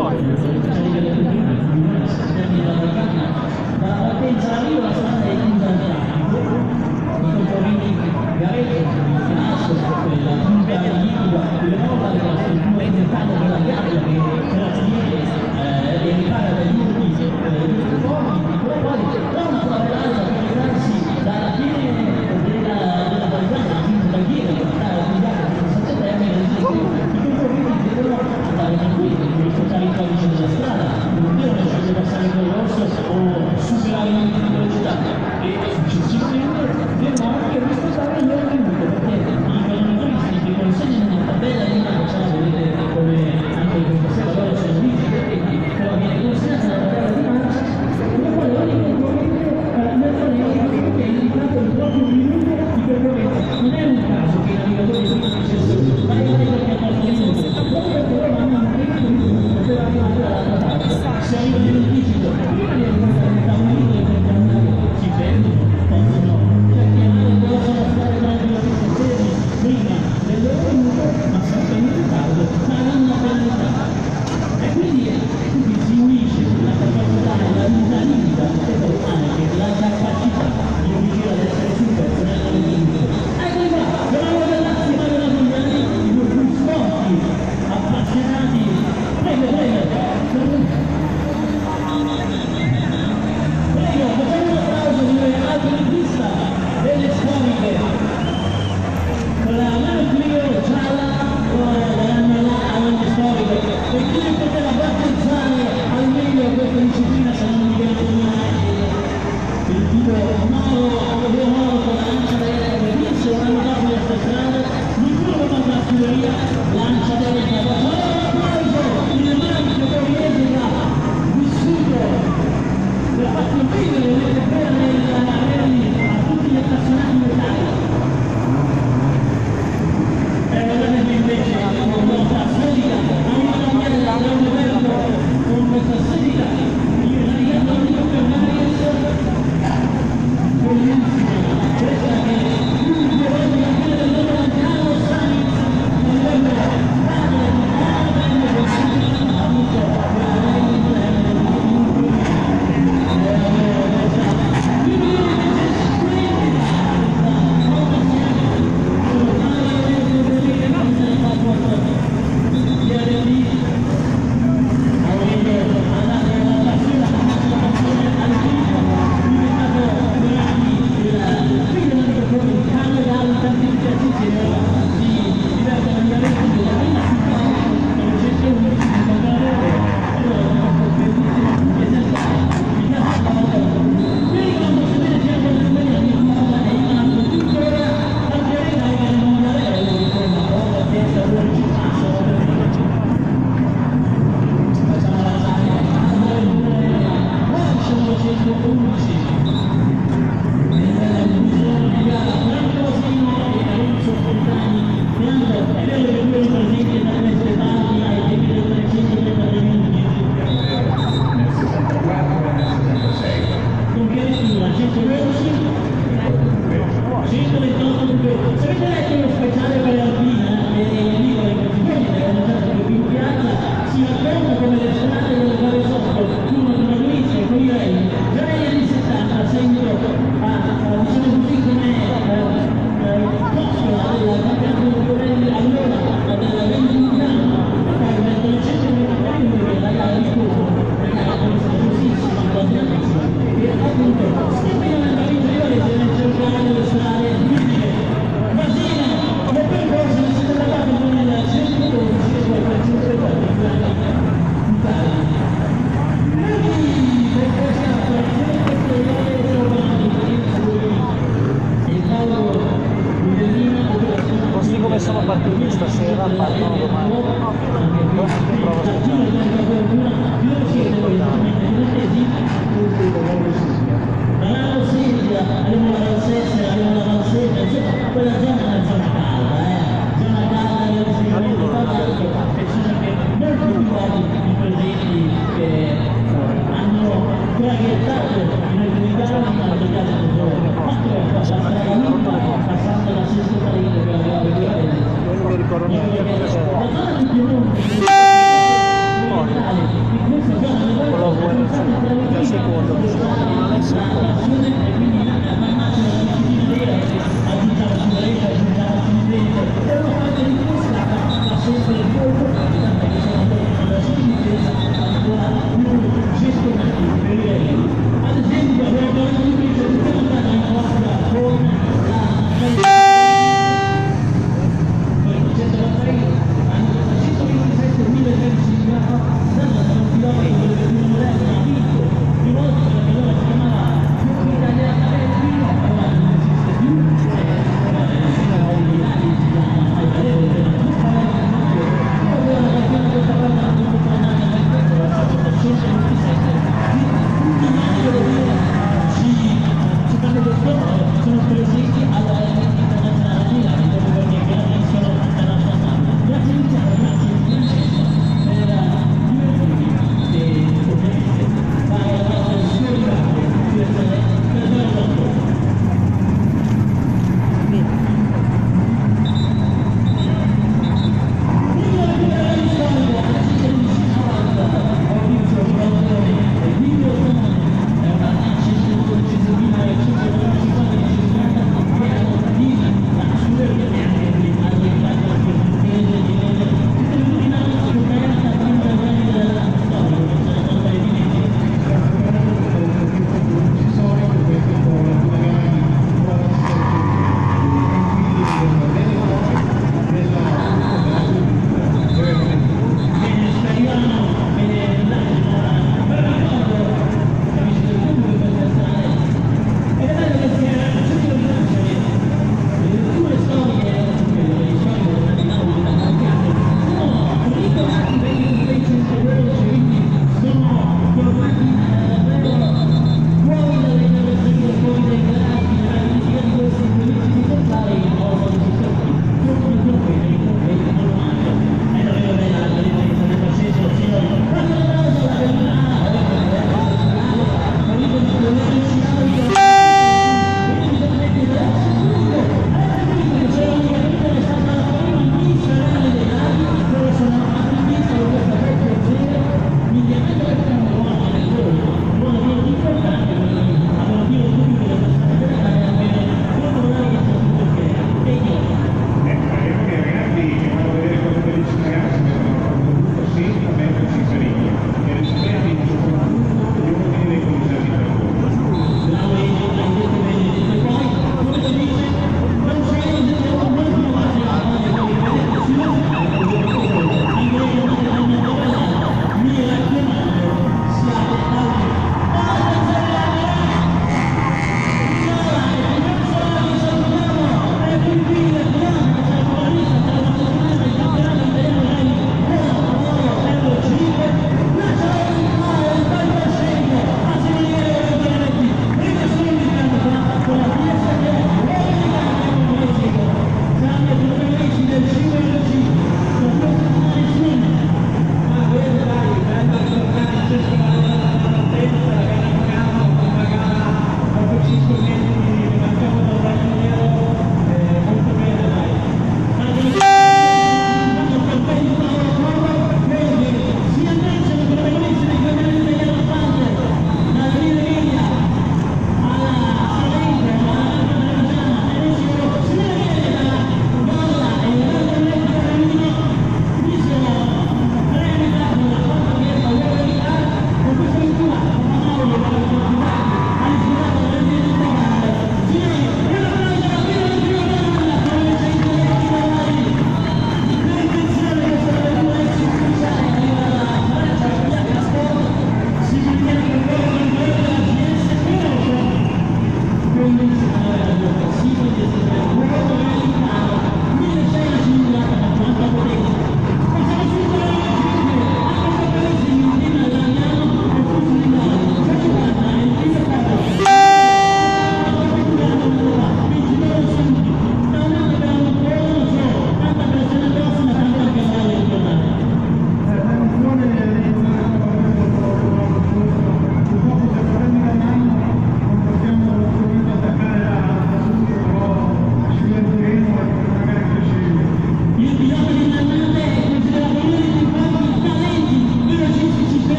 dalla partenza all'arrivo la strada è chiusa al traffico, i controlli gareggiano, il fiasco, la punta liquida, le roba della struttura interna della ghiaia che la tiene e ripara dagli urti dei fuochi, però poi da una strada all'altra per ritirarsi dalla fine della della paesana, quindi da Ghiera, per andare a guidare per Sette Termine, i controlli devono andare tranquilli, rispettare il codice della strada, non devono lasciare passare il rosso o superare il limite di velocità e successivamente devono anche rispettare il loro limite, perché i cronometristi che consegnano una tabella di marcia, vedete come anche questa sera loro sono vigili, però viene consegnata la tabella di marcia con la quale ogni controllore nel fare che è indicato il proprio minuto di percorrenza. Non è un caso che i navigatori dicessero vai vai perché ha fatto il minuto, proprio perché loro hanno un trenta minuti per arrivare dall'altra parte. Se arrivano in anticipo, prima di arrivare a un minuto e trenta minuti si fermano, possono chiacchierare, possono stare davanti alla stazione prima del loro minuto, ma sempre in ritardo, pagano una penalità. E quindi qui si unisce la capacità e la vita libera e poi anche la capacità di riuscire ad essere sul pezzo nella limite. Eccoli qua, Giovanni Bellazzi, Mario Napogliani, i due più forti, appassionati. Prego, prego. Prego, facciamo un applauso di Renato in pista delle storiche. Con la mano Clio gialla, daranno là a ogni storico. E chi poteva battezzare al meglio questa disciplina saranno di Gattolina il tipo Mauro, Amedeo Mauro con la lancia d'aereo che vinse un anno dopo questa strada, non più con la scuderia, lancia d'aereo non mi ricordo neanche.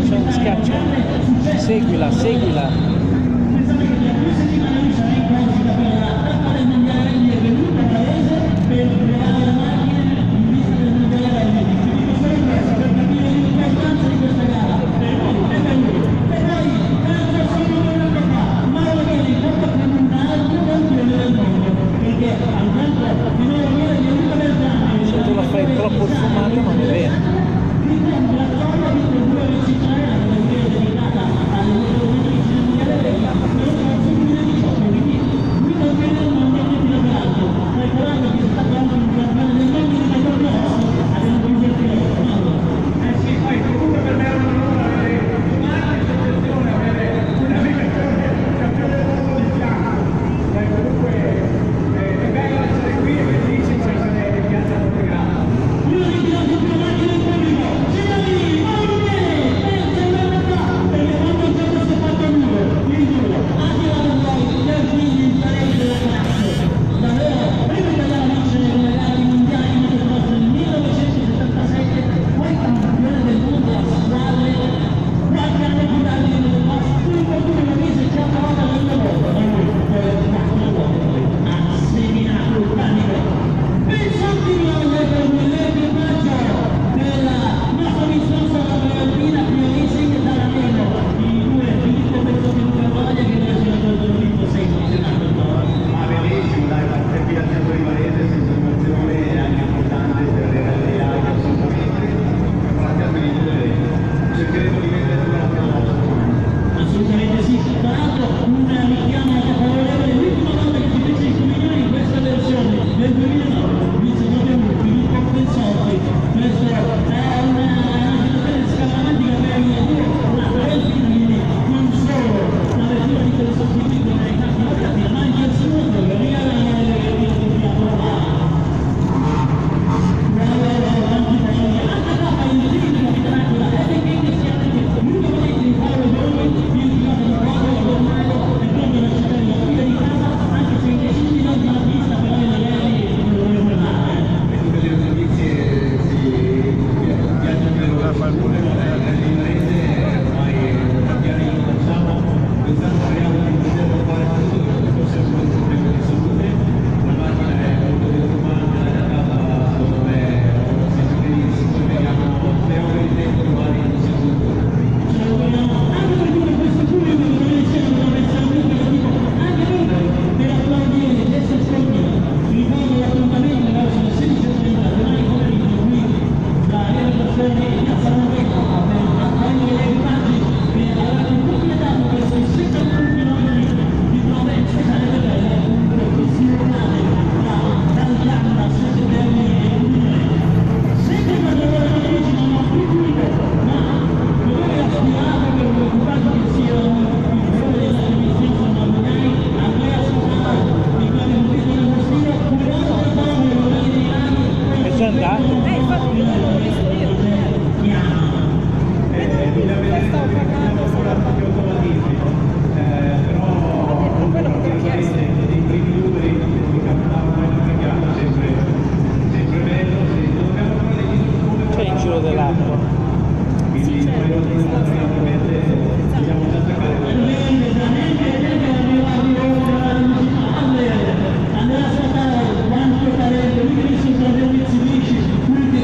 schiaccia, schiaccia, seguila, seguila. Se tu la fai troppo sfumata non è bene.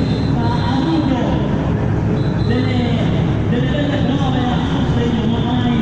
Delle belle prove a sostegno, ma mai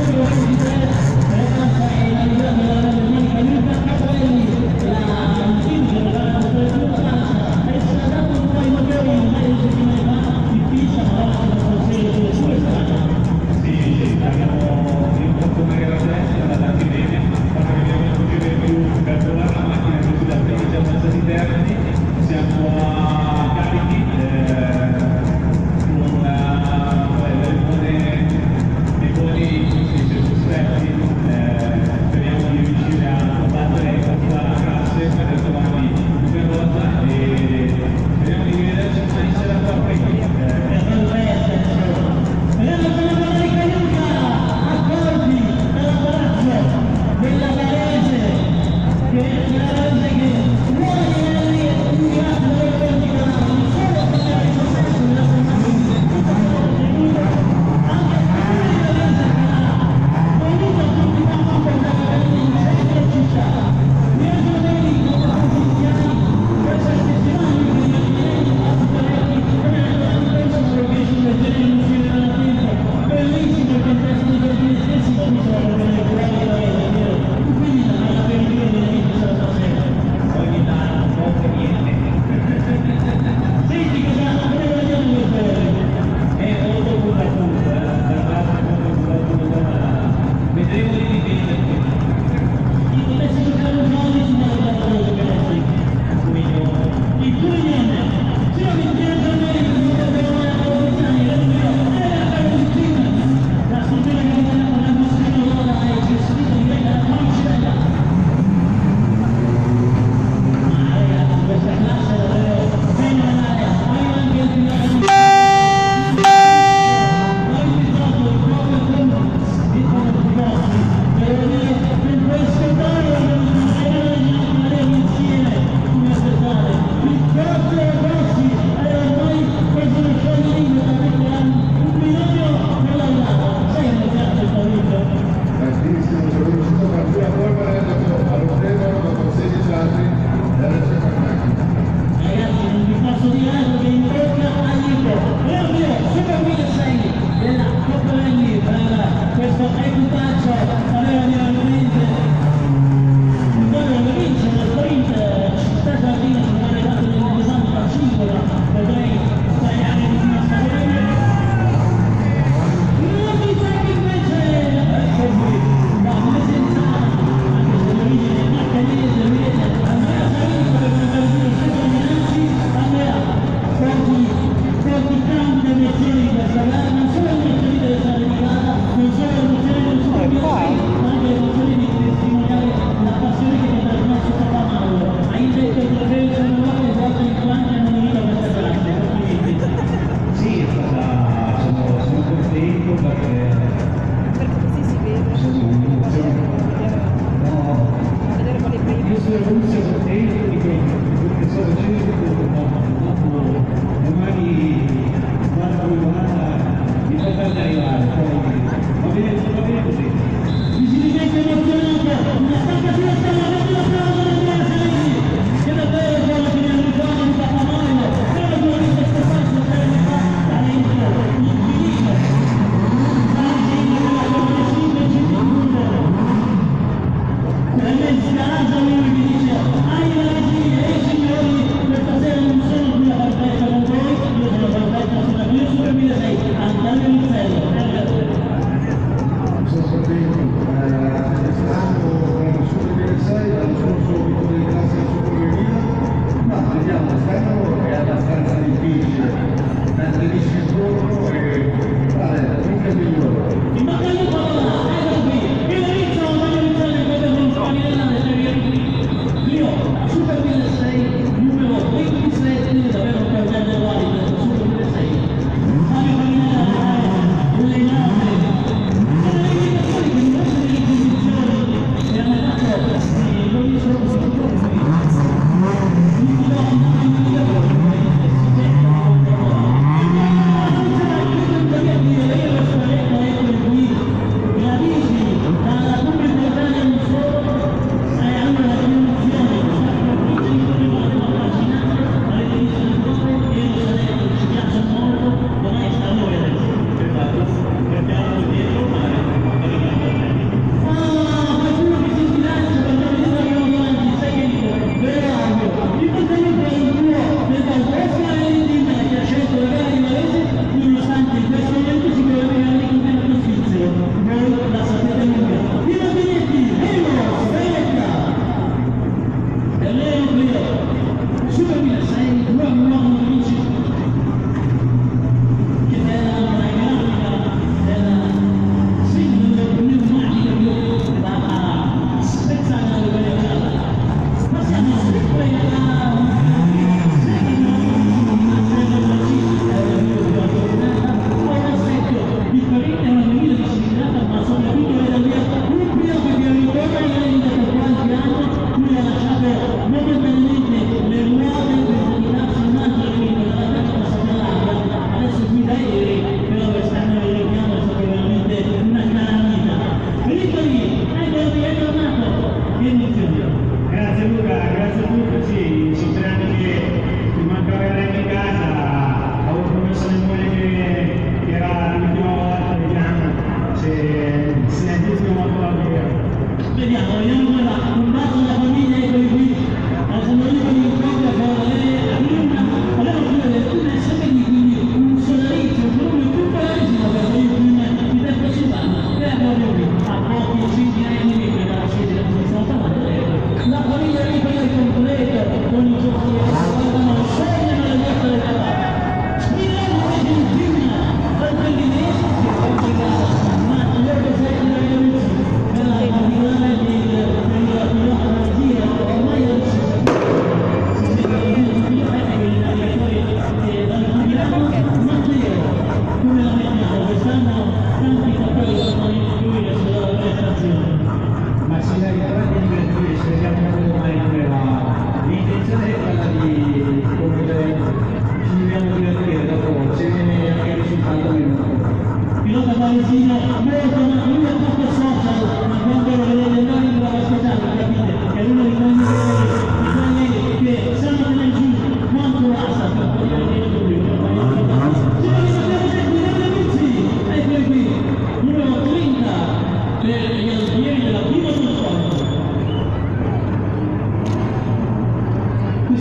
Siamo a carichi, eh, con eh, dei buoni, dei buoni sospetti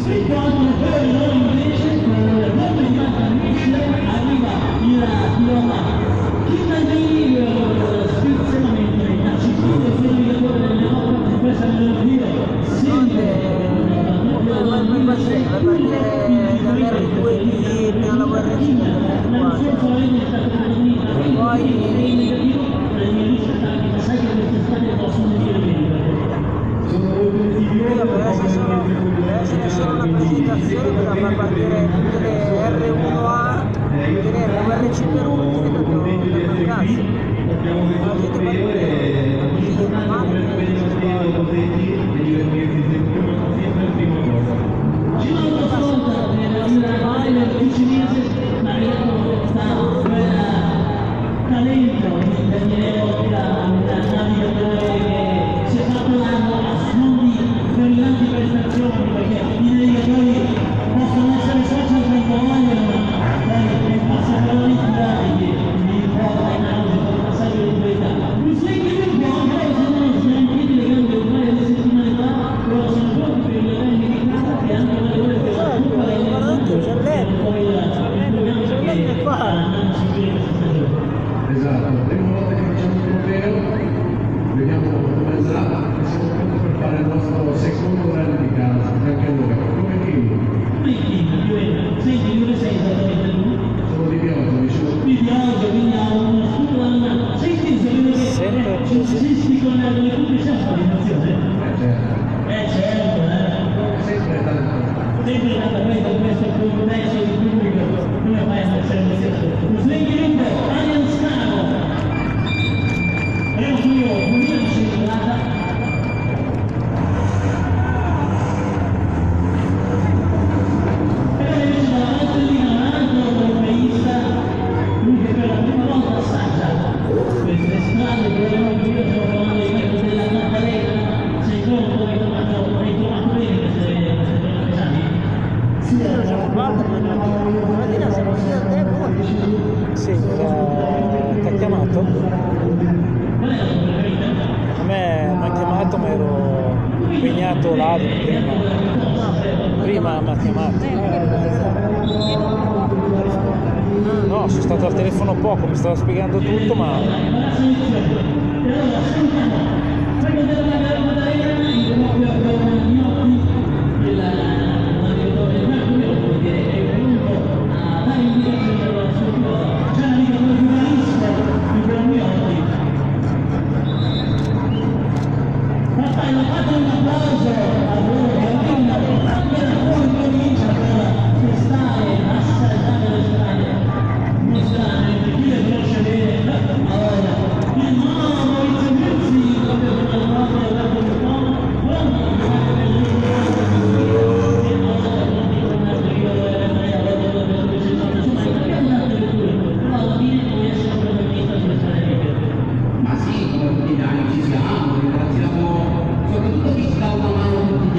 Sì, ti ha chiamato? A me mi ha chiamato, ma ero impegnato là prima. Prima mi ha chiamato. No, sono stato al telefono poco, mi stava spiegando tutto, ma... Ma sì, come tutti gli anni ci siamo, ringraziamo soprattutto chi ci dà una mano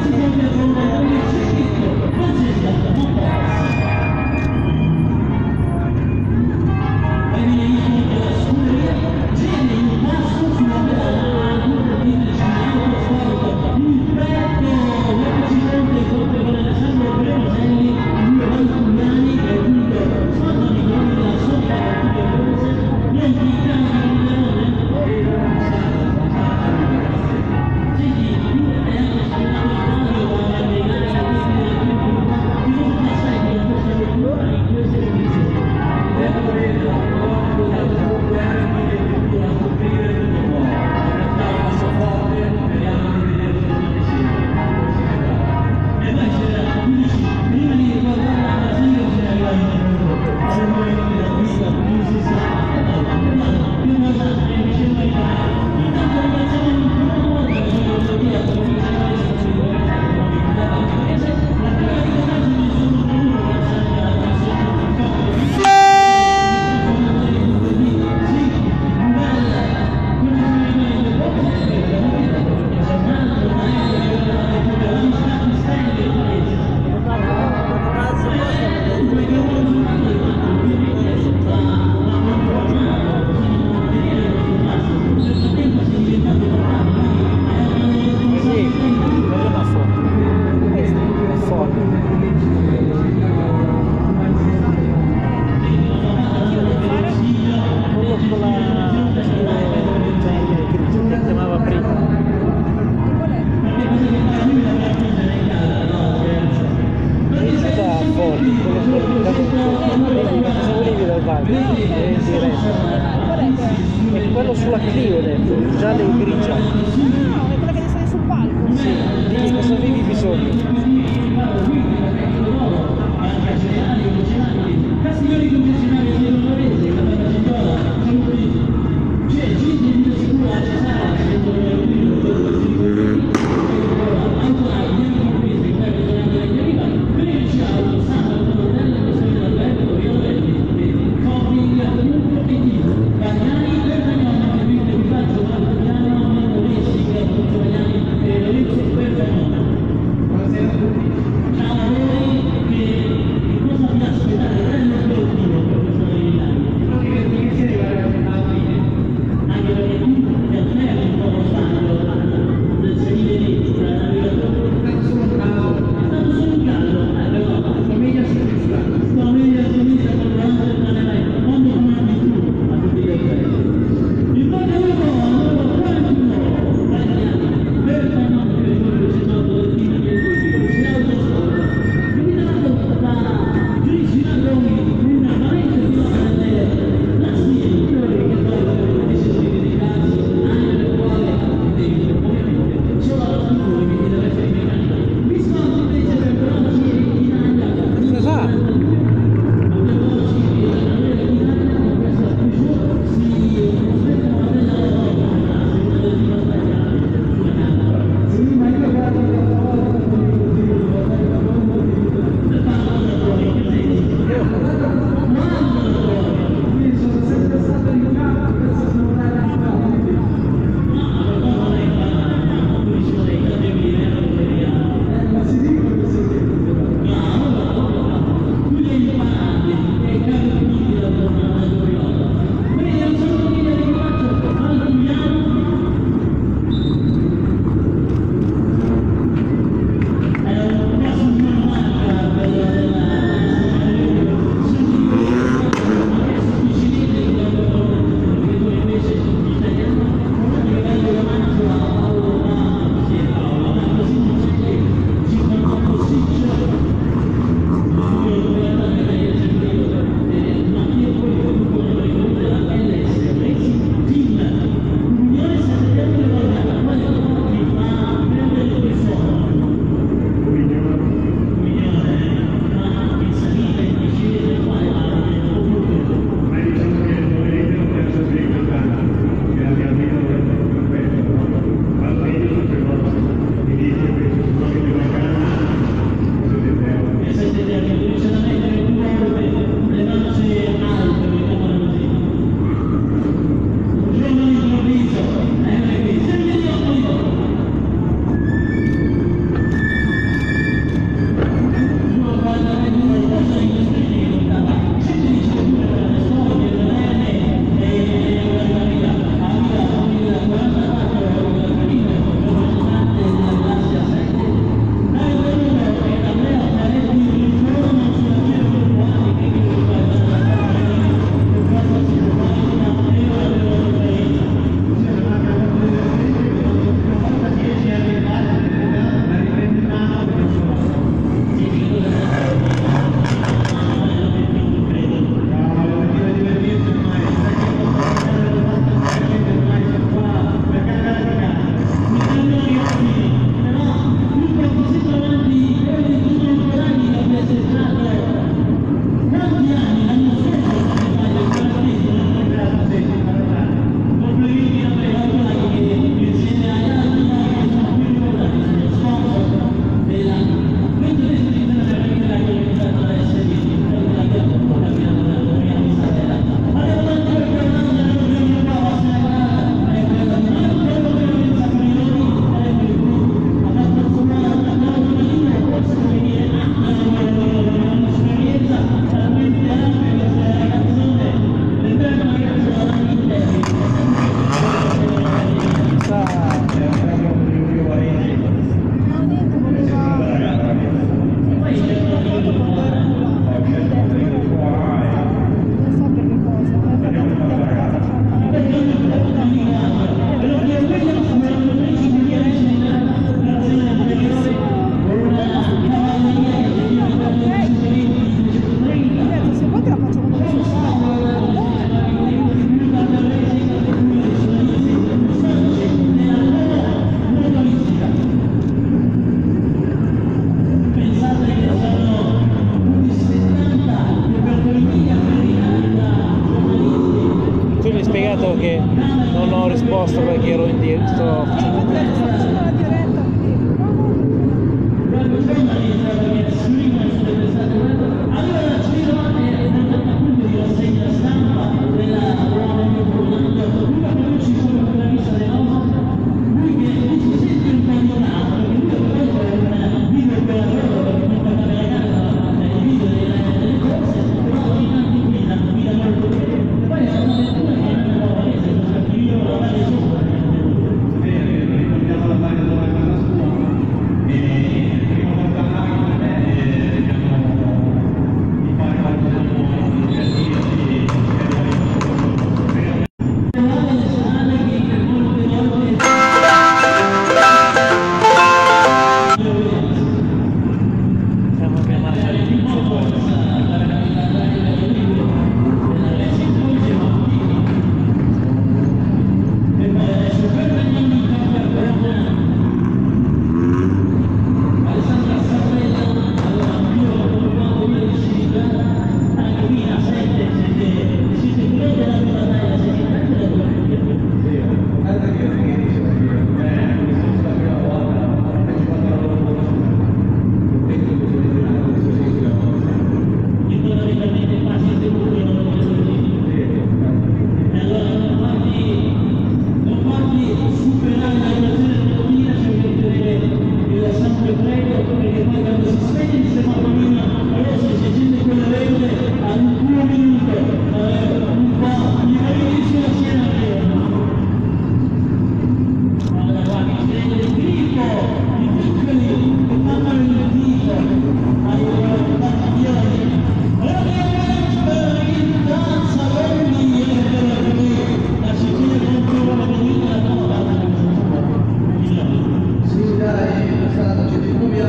E quello sulla Clio dentro, gialla e grigia. No, è quella che deve stare sul palco. Sì, di cosa avevi bisogno?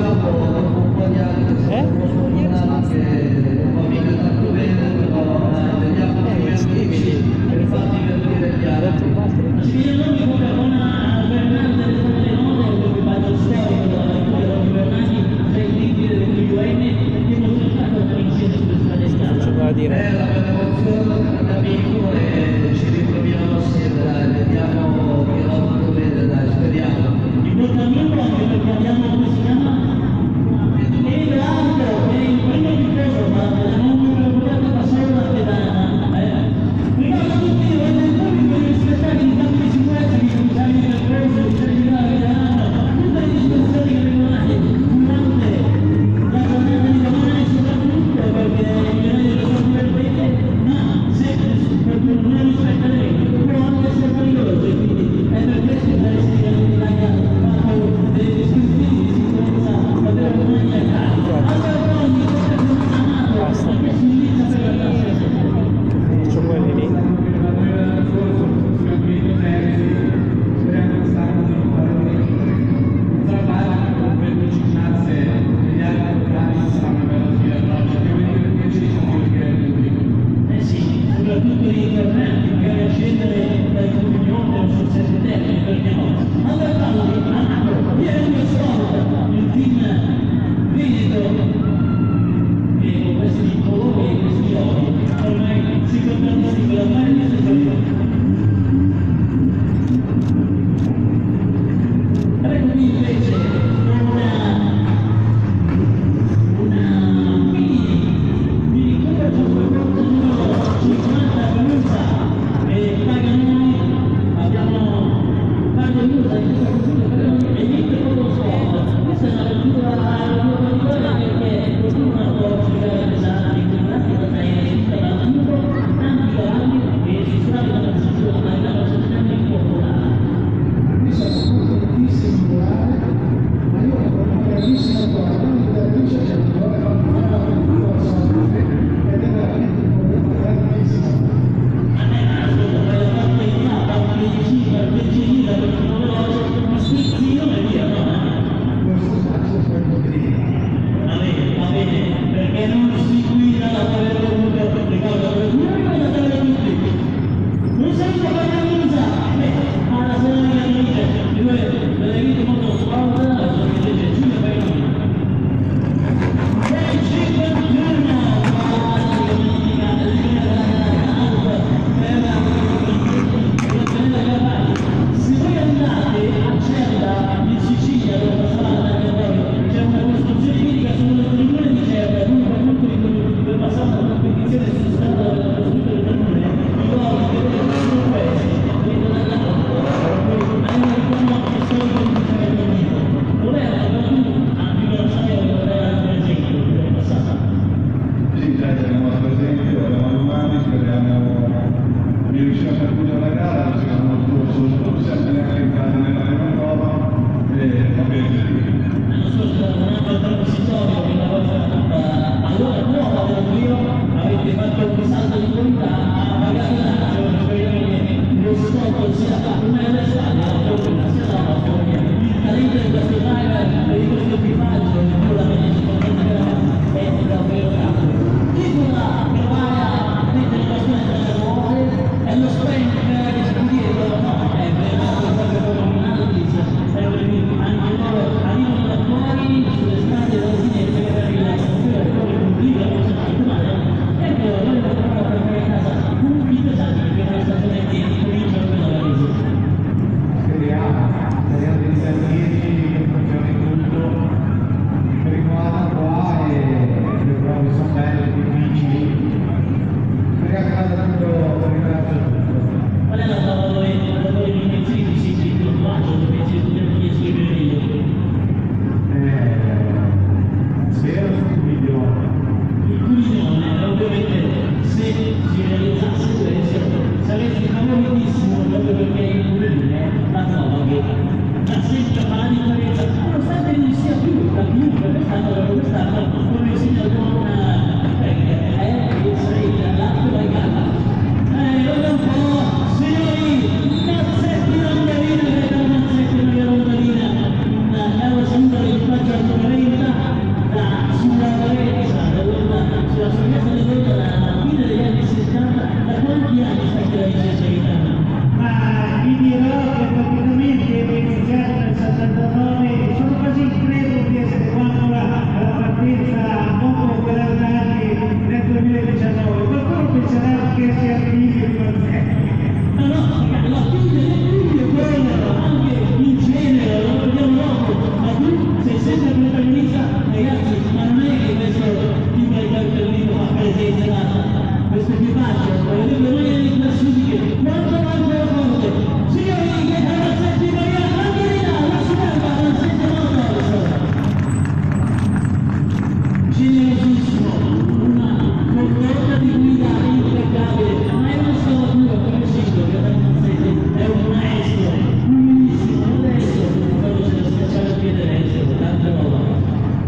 Veneto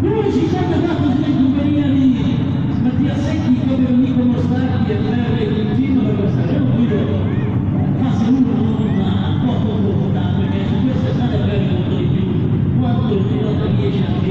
Lui si è dato sulle compagnia di Mattia Secchi come Nico Mostacchi e Ferri e Quintino per questa è un video fase uno non ha poco dopo da perché su questa strada avrebbe molto di più quanto il pilota riesce a